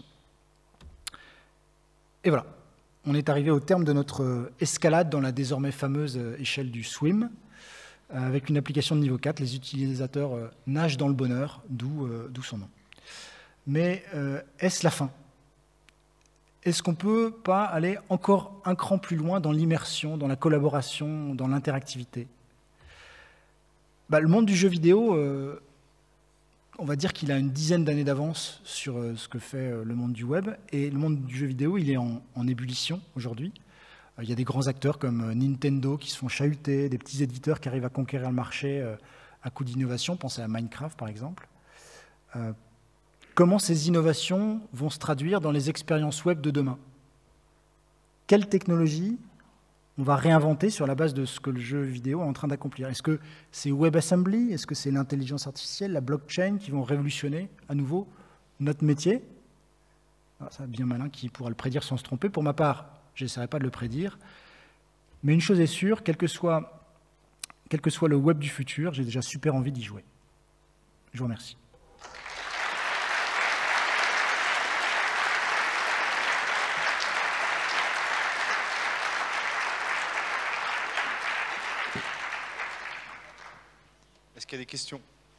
A: Et voilà, on est arrivé au terme de notre escalade dans la désormais fameuse échelle du Swim. Avec une application de niveau quatre, les utilisateurs euh, nagent dans le bonheur, d'où euh, d'où son nom. Mais euh, est-ce la fin? Est-ce qu'on ne peut pas aller encore un cran plus loin dans l'immersion, dans la collaboration, dans l'interactivité? Bah, le monde du jeu vidéo, euh, on va dire qu'il a une dizaine d'années d'avance sur euh, ce que fait euh, le monde du web. Et le monde du jeu vidéo, il est en, en ébullition aujourd'hui. Il y a des grands acteurs comme Nintendo qui se font chahuter, des petits éditeurs qui arrivent à conquérir le marché à coup d'innovation. Pensez à Minecraft, par exemple. Euh, comment ces innovations vont se traduire dans les expériences web de demain? Quelles technologies on va réinventer sur la base de ce que le jeu vidéo est en train d'accomplir. Est-ce que c'est WebAssembly? Est-ce que c'est l'intelligence artificielle, la blockchain qui vont révolutionner à nouveau notre métier? Alors, ça, bien malin qui pourra le prédire sans se tromper. Pour ma part, je n'essaierai pas de le prédire. Mais une chose est sûre, quel que soit, quel que soit le web du futur, j'ai déjà super envie d'y jouer. Je vous remercie.
B: Est-ce qu'il y a des questions?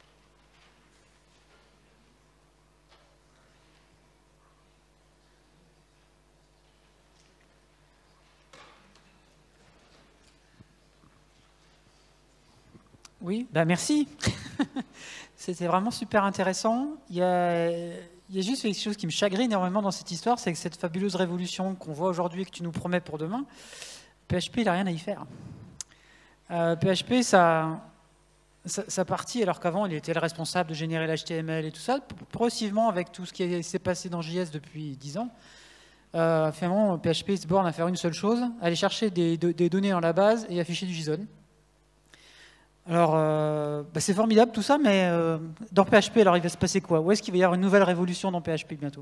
C: Oui, bah merci. C'était vraiment super intéressant. Il y, a, il y a juste quelque chose qui me chagrine énormément dans cette histoire, c'est que cette fabuleuse révolution qu'on voit aujourd'hui et que tu nous promets pour demain, P H P, il n'a rien à y faire. Euh, P H P, ça... Sa partie, alors qu'avant, il était le responsable de générer l'H T M L et tout ça, progressivement, avec tout ce qui s'est passé dans J S depuis dix ans, euh, finalement, P H P se borne à faire une seule chose, aller chercher des, des données dans la base et afficher du JSON. Alors, euh, bah c'est formidable tout ça, mais euh, dans P H P, alors il va se passer quoi? Où est-ce qu'il va y avoir une nouvelle révolution dans P H P bientôt?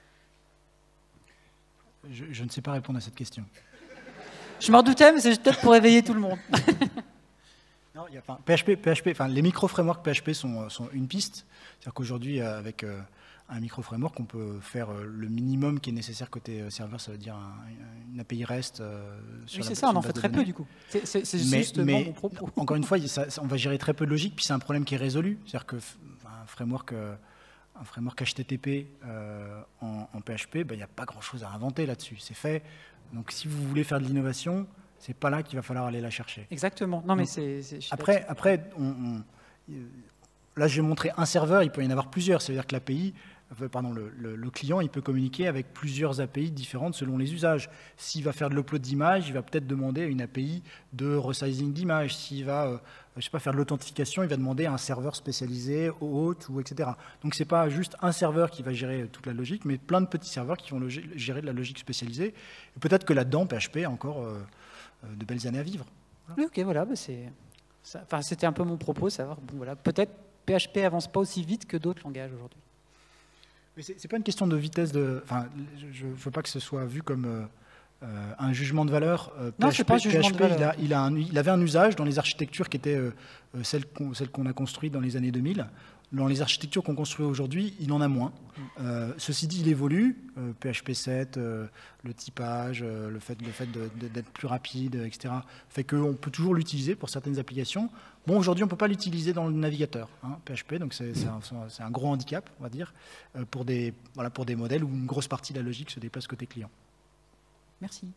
A: je, je ne sais pas répondre à cette question.
C: Je m'en doutais, mais c'est peut-être pour éveiller tout le monde.
A: Non, il y a, enfin, P H P, P H P, enfin, les micro-frameworks P H P sont, sont une piste. C'est-à-dire qu'aujourd'hui, avec euh, un micro-framework, on peut faire euh, le minimum qui est nécessaire côté euh, serveur, ça veut dire un, une A P I REST. Euh, sur
C: oui, c'est
A: la,
C: ça, on en fait très peu du coup. C'est justement
A: mais,
C: mon propos.
A: Encore une fois, ça, ça, on va gérer très peu de logique, puis c'est un problème qui est résolu. C'est-à-dire qu'un framework, euh, un framework H T T P euh, en, en P H P, il ben, n'y a pas grand-chose à inventer là-dessus. C'est fait. Donc si vous voulez faire de l'innovation, c'est pas là qu'il va falloir aller la chercher.
C: Exactement. Non, mais c'est.
A: Après, après on, on, là, j'ai montré un serveur, il peut y en avoir plusieurs. C'est-à-dire que l'A P I, pardon, le, le, le client, il peut communiquer avec plusieurs A P I différentes selon les usages. S'il va faire de l'upload d'images, il va peut-être demander une A P I de resizing d'images. S'il va, euh, je sais pas, faire de l'authentification, il va demander un serveur spécialisé au hôte ou et cetera. Donc c'est pas juste un serveur qui va gérer toute la logique, mais plein de petits serveurs qui vont le, gérer de la logique spécialisée. Peut-être que là-dedans, P H P a encore euh, de belles années à vivre.
C: Voilà. Oui, ok, voilà, bah c'est, ça, enfin, c'était un peu mon propos, savoir, bon, voilà, peut-être P H P avance pas aussi vite que d'autres langages aujourd'hui.
A: Mais c'est, c'est pas une question de vitesse de, enfin, je ne veux pas que ce soit vu comme euh, euh, un jugement de valeur. Euh,
C: non,
A: P H P,
C: c'est pas un jugement
A: P H P,
C: de valeur.
A: Il, a, il, a un, il avait un usage dans les architectures qui étaient euh, celles, qu'on, celles qu'on a construites dans les années deux mille. Dans les architectures qu'on construit aujourd'hui, il en a moins. Euh, ceci dit, il évolue. Euh, P H P sept, euh, le typage, euh, le fait, le fait de, de, d'être plus rapide, et cetera, fait qu'on peut toujours l'utiliser pour certaines applications. Bon, aujourd'hui, on ne peut pas l'utiliser dans le navigateur, hein, P H P, donc c'est, c'est, un, c'est un gros handicap, on va dire, euh, pour, des, voilà, pour des modèles où une grosse partie de la logique se déplace côté client.
C: Merci.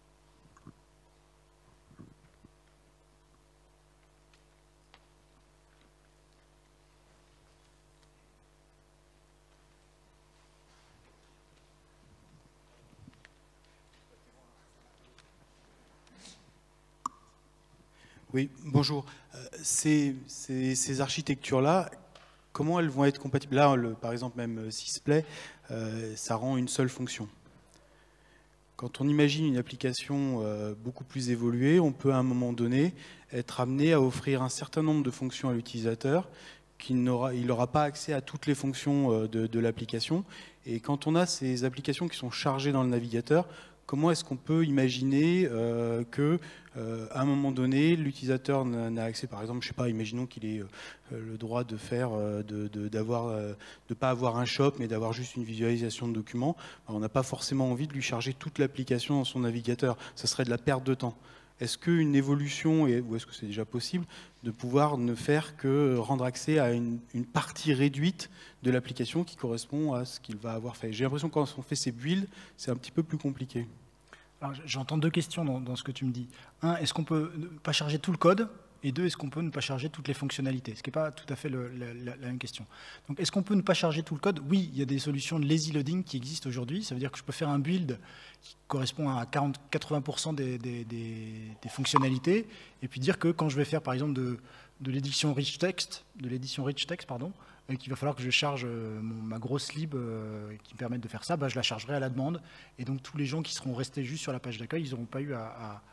D: Oui, bonjour. Euh, ces, ces, ces architectures-là, comment elles vont être compatibles? Là, le, par exemple, même Sysplay, euh, ça rend une seule fonction. Quand on imagine une application euh, beaucoup plus évoluée, on peut à un moment donné être amené à offrir un certain nombre de fonctions à l'utilisateur, qu'il n'aura, il n'aura pas accès à toutes les fonctions euh, de, de l'application. Et quand on a ces applications qui sont chargées dans le navigateur, comment est-ce qu'on peut imaginer euh, que, euh, à un moment donné, l'utilisateur n'a accès, par exemple, je sais pas, imaginons qu'il ait euh, le droit de faire, euh, de, de, d'avoir, euh, de pas avoir un shop, mais d'avoir juste une visualisation de documents. Alors, on n'a pas forcément envie de lui charger toute l'application dans son navigateur. Ça serait de la perte de temps. Est-ce qu'une évolution, et, ou est-ce que c'est déjà possible, de pouvoir ne faire que rendre accès à une, une partie réduite de l'application qui correspond à ce qu'il va avoir fait? J'ai l'impression que quand on fait ces builds, c'est un petit peu plus compliqué.
A: Alors, j'entends deux questions dans, dans ce que tu me dis. Un, est-ce qu'on peut ne pas charger tout le code? Et deux, est-ce qu'on peut ne pas charger toutes les fonctionnalités? Ce qui n'est pas tout à fait le, la, la, la même question. Donc, est-ce qu'on peut ne pas charger tout le code? Oui, il y a des solutions de lazy loading qui existent aujourd'hui. Ça veut dire que je peux faire un build qui correspond à quarante à quatre-vingts pour cent des, des, des, des fonctionnalités, et puis dire que quand je vais faire, par exemple, de, de l'édition rich text, de l'édition rich text, pardon, et qu'il va falloir que je charge euh, mon, ma grosse lib euh, qui me permette de faire ça, bah, je la chargerai à la demande. Et donc, tous les gens qui seront restés juste sur la page d'accueil, ils n'auront pas eu à, à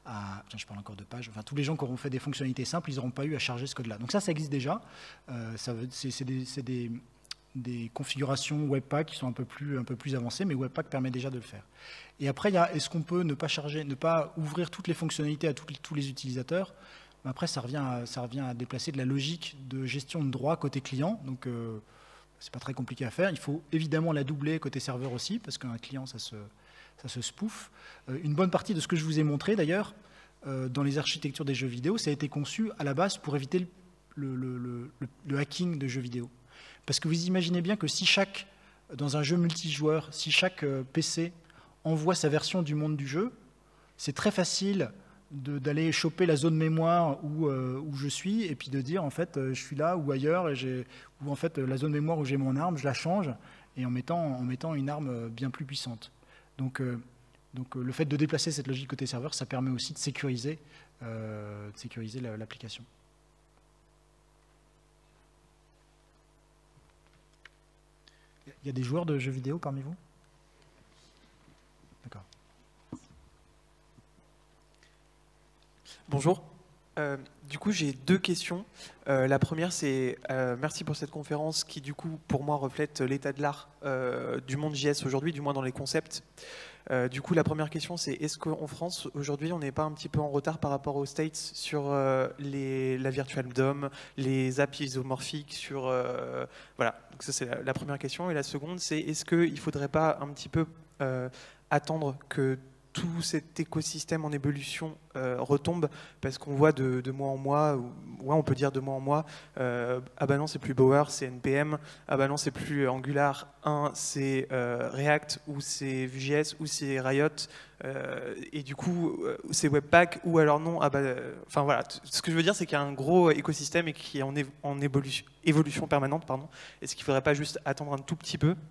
A: à tiens, je parle encore de page, enfin tous les gens qui auront fait des fonctionnalités simples, ils n'auront pas eu à charger ce code-là. Donc ça, ça existe déjà. Euh, ça veut, c'est, c'est des, c'est des, des configurations Webpack qui sont un peu plus, un peu plus avancées, mais Webpack permet déjà de le faire. Et après, il y a, est-ce qu'on peut ne pas charger, ne pas ouvrir toutes les fonctionnalités à tout, tous les utilisateurs? Après, ça revient, à, ça revient à déplacer de la logique de gestion de droit côté client. Donc, euh, c'est pas très compliqué à faire. Il faut évidemment la doubler côté serveur aussi, parce qu'un client, ça se, ça se spoof. Euh, une bonne partie de ce que je vous ai montré, d'ailleurs, euh, dans les architectures des jeux vidéo, ça a été conçu à la base pour éviter le, le, le, le, le hacking de jeux vidéo. Parce que vous imaginez bien que si chaque, dans un jeu multijoueur, si chaque euh, P C envoie sa version du monde du jeu, c'est très facile d'aller choper la zone mémoire où, euh, où je suis et puis de dire en fait euh, je suis là ou ailleurs et j'ai, ou en fait la zone mémoire où j'ai mon arme, je la change et en mettant, en mettant une arme bien plus puissante. Donc, euh, donc euh, le fait de déplacer cette logique côté serveur, ça permet aussi de sécuriser, euh, de sécuriser l'application. Il y a des joueurs de jeux vidéo parmi vous? D'accord.
B: Bonjour. Euh, du coup, j'ai deux questions. Euh, la première, c'est euh, merci pour cette conférence qui, du coup, pour moi, reflète l'état de l'art euh, du monde J S aujourd'hui, du moins dans les concepts. Euh, du coup, la première question, c'est est-ce qu'en France, aujourd'hui, on n'est pas un petit peu en retard par rapport aux States sur euh, les, la Virtual D O M, les apps isomorphiques, sur... Euh, voilà, donc ça, c'est la, la première question. Et la seconde, c'est est-ce qu'il ne faudrait pas un petit peu euh, attendre que tout cet écosystème en évolution euh, retombe, parce qu'on voit de, de mois en mois, ou, ouais, on peut dire de mois en mois, euh, ah bah non c'est plus Bower, c'est N P M, ah bah non c'est plus Angular un, c'est euh, React, ou c'est Vue.js, ou c'est Riot, euh, et du coup euh, c'est Webpack, ou alors non, ah bah, euh, enfin voilà, ce que je veux dire c'est qu'il y a un gros écosystème et qui est en, é en évolution, évolution permanente, pardon. Est-ce qu'il ne faudrait pas juste attendre un tout petit peu?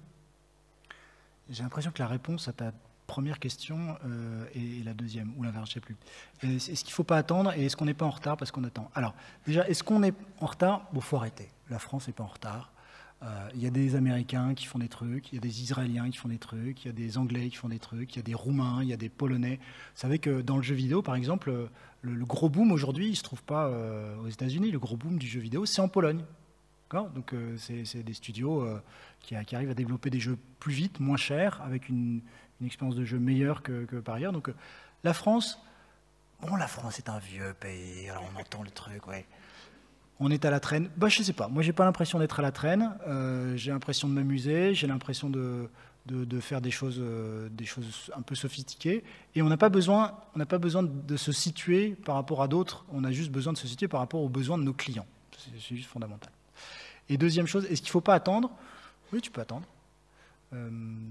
A: J'ai l'impression que la réponse à ta première question euh, et la deuxième, ou l'inverse, je ne sais plus. Est-ce qu'il ne faut pas attendre et est-ce qu'on n'est pas en retard parce qu'on attend? Alors, déjà, est-ce qu'on est en retard? Bon, il faut arrêter. La France n'est pas en retard. Il euh, y a des Américains qui font des trucs, il y a des Israéliens qui font des trucs, il y a des Anglais qui font des trucs, il y a des Roumains, il y a des Polonais. Vous savez que dans le jeu vidéo, par exemple, le, le gros boom aujourd'hui, il ne se trouve pas euh, aux États-Unis. Le gros boom du jeu vidéo, c'est en Pologne. Donc, euh, c'est des studios euh, qui, qui arrivent à développer des jeux plus vite, moins chers, avec une, une expérience de jeu meilleure que, que par ailleurs. Donc, euh, la France, bon, la France est un vieux pays, alors on entend le truc, ouais. On est à la traîne. Bah, je sais pas. Moi, j'ai pas l'impression d'être à la traîne. Euh, j'ai l'impression de m'amuser. J'ai l'impression de, de, de faire des choses, euh, des choses un peu sophistiquées. Et on n'a pas besoin, on n'a pas besoin de se situer par rapport à d'autres. On a juste besoin de se situer par rapport aux besoins de nos clients. C'est juste fondamental. Et deuxième chose, est-ce qu'il ne faut pas attendre? Oui, tu peux attendre. Euh,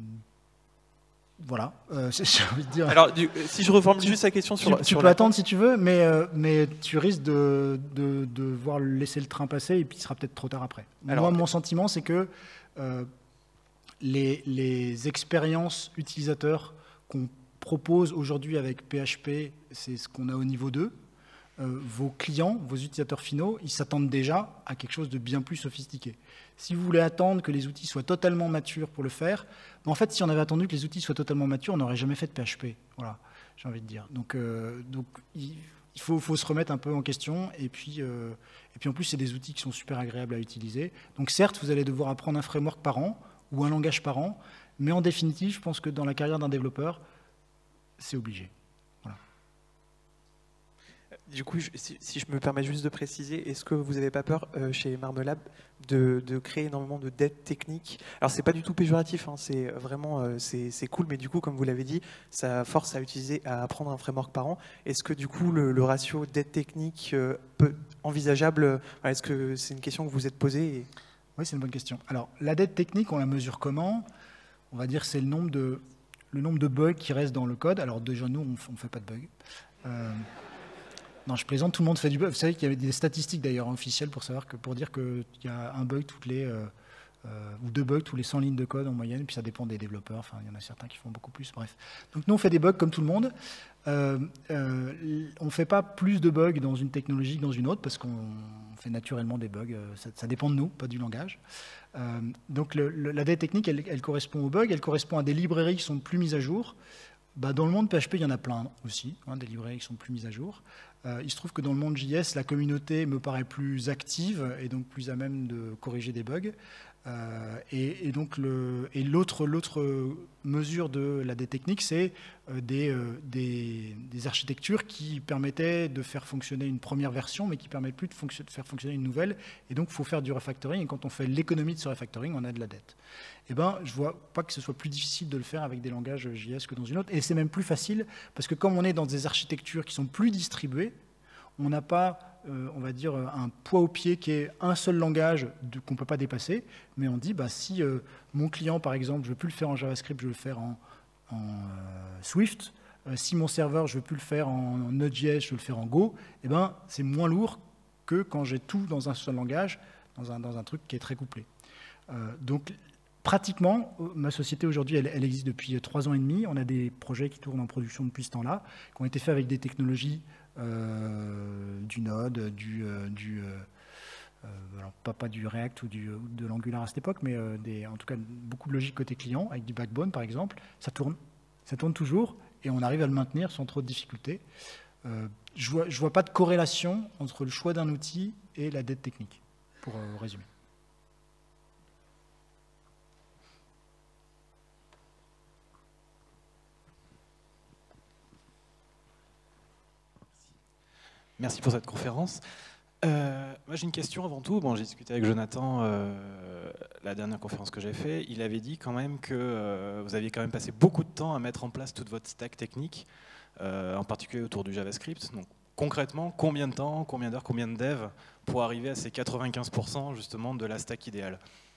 A: voilà, euh, j'ai envie de dire.
B: Alors, du, si je reforme juste la question sur.
A: Tu,
B: sur
A: tu peux attendre si tu veux, mais, euh, mais tu risques de, de, de voir laisser le train passer et puis il sera peut-être trop tard après. Alors, moi, mon sentiment, c'est que euh, les, les expériences utilisateurs qu'on propose aujourd'hui avec P H P, c'est ce qu'on a au niveau deux. Euh, vos clients, vos utilisateurs finaux, ils s'attendent déjà à quelque chose de bien plus sophistiqué. Si vous voulez attendre que les outils soient totalement matures pour le faire, ben en fait, si on avait attendu que les outils soient totalement matures, on n'aurait jamais fait de P H P. Voilà, j'ai envie de dire. Donc, euh, donc il, il faut, faut se remettre un peu en question. Et puis, euh, et puis en plus, c'est des outils qui sont super agréables à utiliser. Donc certes, vous allez devoir apprendre un framework par an ou un langage par an, mais en définitive, je pense que dans la carrière d'un développeur, c'est obligé.
B: Du coup, si, si je me permets juste de préciser, est-ce que vous n'avez pas peur euh, chez Marmelab de, de créer énormément de dettes techniques? Alors, c'est pas du tout péjoratif, hein, c'est vraiment euh, c'est cool, mais du coup, comme vous l'avez dit, ça force à utiliser, à apprendre un framework par an. Est-ce que du coup, le, le ratio dette technique euh, peut envisageable? Est-ce que c'est une question que vous vous êtes posée et...
A: Oui, c'est une bonne question. Alors, la dette technique, on la mesure comment? On va dire c'est le nombre de le nombre de bugs qui restent dans le code. Alors déjà, nous, on ne fait pas de bugs. Euh, Non, je plaisante, tout le monde fait du bug. Vous savez qu'il y avait des statistiques d'ailleurs officielles pour, savoir que, pour dire qu'il y a un bug toutes les, euh, euh, ou deux bugs tous les cent lignes de code en moyenne, puis ça dépend des développeurs, enfin il y en a certains qui font beaucoup plus, bref. Donc nous on fait des bugs comme tout le monde. Euh, euh, on ne fait pas plus de bugs dans une technologie que dans une autre, parce qu'on fait naturellement des bugs, ça, ça dépend de nous, pas du langage. Euh, donc le, le, la dette technique, elle, elle correspond aux bugs, elle correspond à des librairies qui sont plus mises à jour. Bah, dans le monde P H P, il y en a plein aussi, hein, des librairies qui sont plus mises à jour. Euh, il se trouve que dans le monde J S, la communauté me paraît plus active et donc plus à même de corriger des bugs. Euh, et, et donc le, et l'autre, l'autre mesure de la dette technique, c'est euh, des, euh, des, des architectures qui permettaient de faire fonctionner une première version, mais qui ne permettent plus de, fonction, de faire fonctionner une nouvelle. Et donc, il faut faire du refactoring. Et quand on fait l'économie de ce refactoring, on a de la dette. Eh ben, je ne vois pas que ce soit plus difficile de le faire avec des langages J S que dans une autre. Et c'est même plus facile, parce que comme on est dans des architectures qui sont plus distribuées, on n'a pas, euh, on va dire, un poids au pied qui est un seul langage qu'on ne peut pas dépasser, mais on dit, bah, si euh, mon client, par exemple, je ne veux plus le faire en JavaScript, je veux le faire en, en euh, Swift, euh, si mon serveur, je ne veux plus le faire en, en Node.js, je veux le faire en Go, eh ben, c'est moins lourd que quand j'ai tout dans un seul langage, dans un, dans un truc qui est très couplé. Euh, donc, pratiquement, ma société aujourd'hui, elle, elle existe depuis trois ans et demi. On a des projets qui tournent en production depuis ce temps-là, qui ont été faits avec des technologies Euh, du Node, du, euh, du euh, alors pas, pas du React ou, du, ou de l'Angular à cette époque, mais euh, des, en tout cas beaucoup de logique côté client, avec du Backbone par exemple. Ça tourne, ça tourne toujours et on arrive à le maintenir sans trop de difficultés. Euh, je vois, je vois pas de corrélation entre le choix d'un outil et la dette technique, pour euh, résumer.
E: Merci pour cette conférence. Euh, moi j'ai une question avant tout. Bon, j'ai discuté avec Jonathan euh, la dernière conférence que j'ai faite. Il avait dit quand même que euh, vous aviez quand même passé beaucoup de temps à mettre en place toute votre stack technique, euh, en particulier autour du JavaScript. Donc concrètement, combien de temps, combien d'heures, combien de devs pour arriver à ces quatre-vingt-quinze pour cent justement de la stack idéale?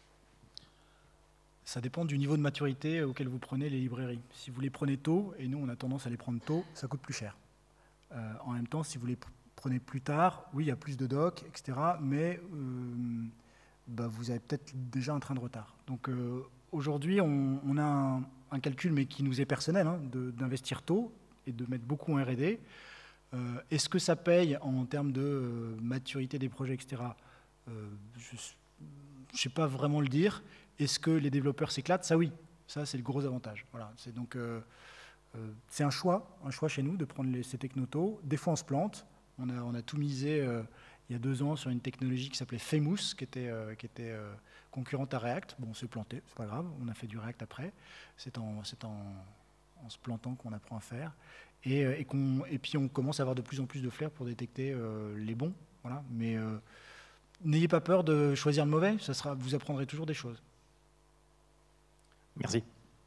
A: Ça dépend du niveau de maturité auquel vous prenez les librairies. Si vous les prenez tôt, et nous on a tendance à les prendre tôt, ça coûte plus cher. Euh, en même temps, si vous les prenez plus tard, oui, il y a plus de docs, et cetera, mais euh, bah, vous avez peut-être déjà un train de retard. Donc euh, aujourd'hui, on, on a un, un calcul, mais qui nous est personnel, hein, d'investir tôt et de mettre beaucoup en R et D. Euh, Est-ce que ça paye en termes de euh, maturité des projets, et cetera euh, Je ne sais pas vraiment le dire. Est-ce que les développeurs s'éclatent? Ça, oui. Ça, c'est le gros avantage. Voilà. C'est donc... Euh, euh, c'est un choix, un choix chez nous de prendre les, ces technos tôt. Des fois, on se plante. On a, on a tout misé euh, il y a deux ans sur une technologie qui s'appelait Famous, qui était, euh, qui était euh, concurrente à React. Bon, on s'est planté, c'est pas grave. On a fait du React après. C'est en, c'est en, en se plantant qu'on apprend à faire. Et, et, qu'on, et puis, on commence à avoir de plus en plus de flair pour détecter euh, les bons. Voilà. Mais euh, n'ayez pas peur de choisir le mauvais. Ça sera, vous apprendrez toujours des choses.
E: Merci.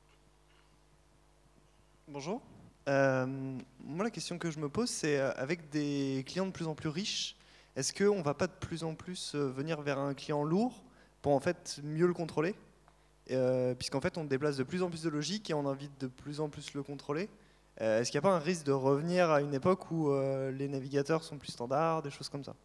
F: Bonjour. Euh, moi, la question que je me pose, c'est euh, avec des clients de plus en plus riches, est-ce qu'on ne va pas de plus en plus euh, venir vers un client lourd pour en fait mieux le contrôler, euh, puisqu'en fait on déplace de plus en plus de logique et on invite de plus en plus le contrôler. Euh, est-ce qu'il n'y a pas un risque de revenir à une époque où euh, les navigateurs sont plus standards, des choses comme ça?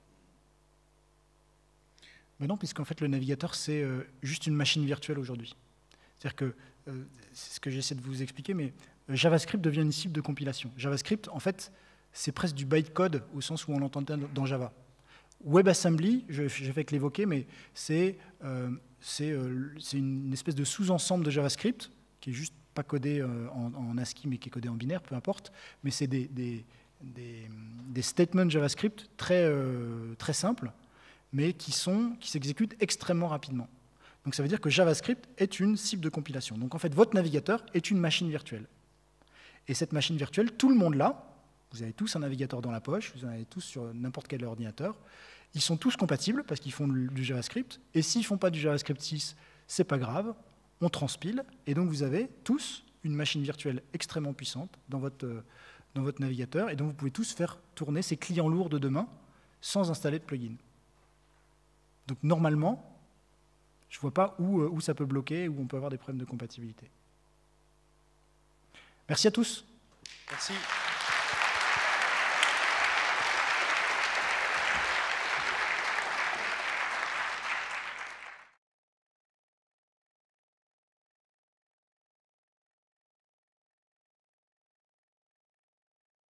A: Mais non, puisqu'en fait le navigateur c'est euh, juste une machine virtuelle aujourd'hui. C'est-à-dire que, euh, c'est ce que j'essaie de vous expliquer, mais JavaScript devient une cible de compilation. JavaScript, en fait, c'est presque du bytecode au sens où on l'entendait dans Java. WebAssembly, je, je vais que l'évoquer, mais c'est euh, euh, une espèce de sous-ensemble de JavaScript qui est juste pas codé euh, en, en ASCII, mais qui est codé en binaire, peu importe. Mais c'est des, des, des, des statements JavaScript très, euh, très simples, mais qui sont, qui s'exécutent extrêmement rapidement. Donc ça veut dire que JavaScript est une cible de compilation. Donc en fait, votre navigateur est une machine virtuelle. Et cette machine virtuelle, tout le monde l'a. Vous avez tous un navigateur dans la poche, vous en avez tous sur n'importe quel ordinateur. Ils sont tous compatibles parce qu'ils font du JavaScript. Et s'ils ne font pas du JavaScript six, c'est pas grave, on transpile. Et donc vous avez tous une machine virtuelle extrêmement puissante dans votre, dans votre navigateur. Et donc vous pouvez tous faire tourner ces clients lourds de demain sans installer de plugin. Donc normalement, je ne vois pas où, où ça peut bloquer, où on peut avoir des problèmes de compatibilité. Merci à tous.
F: Merci.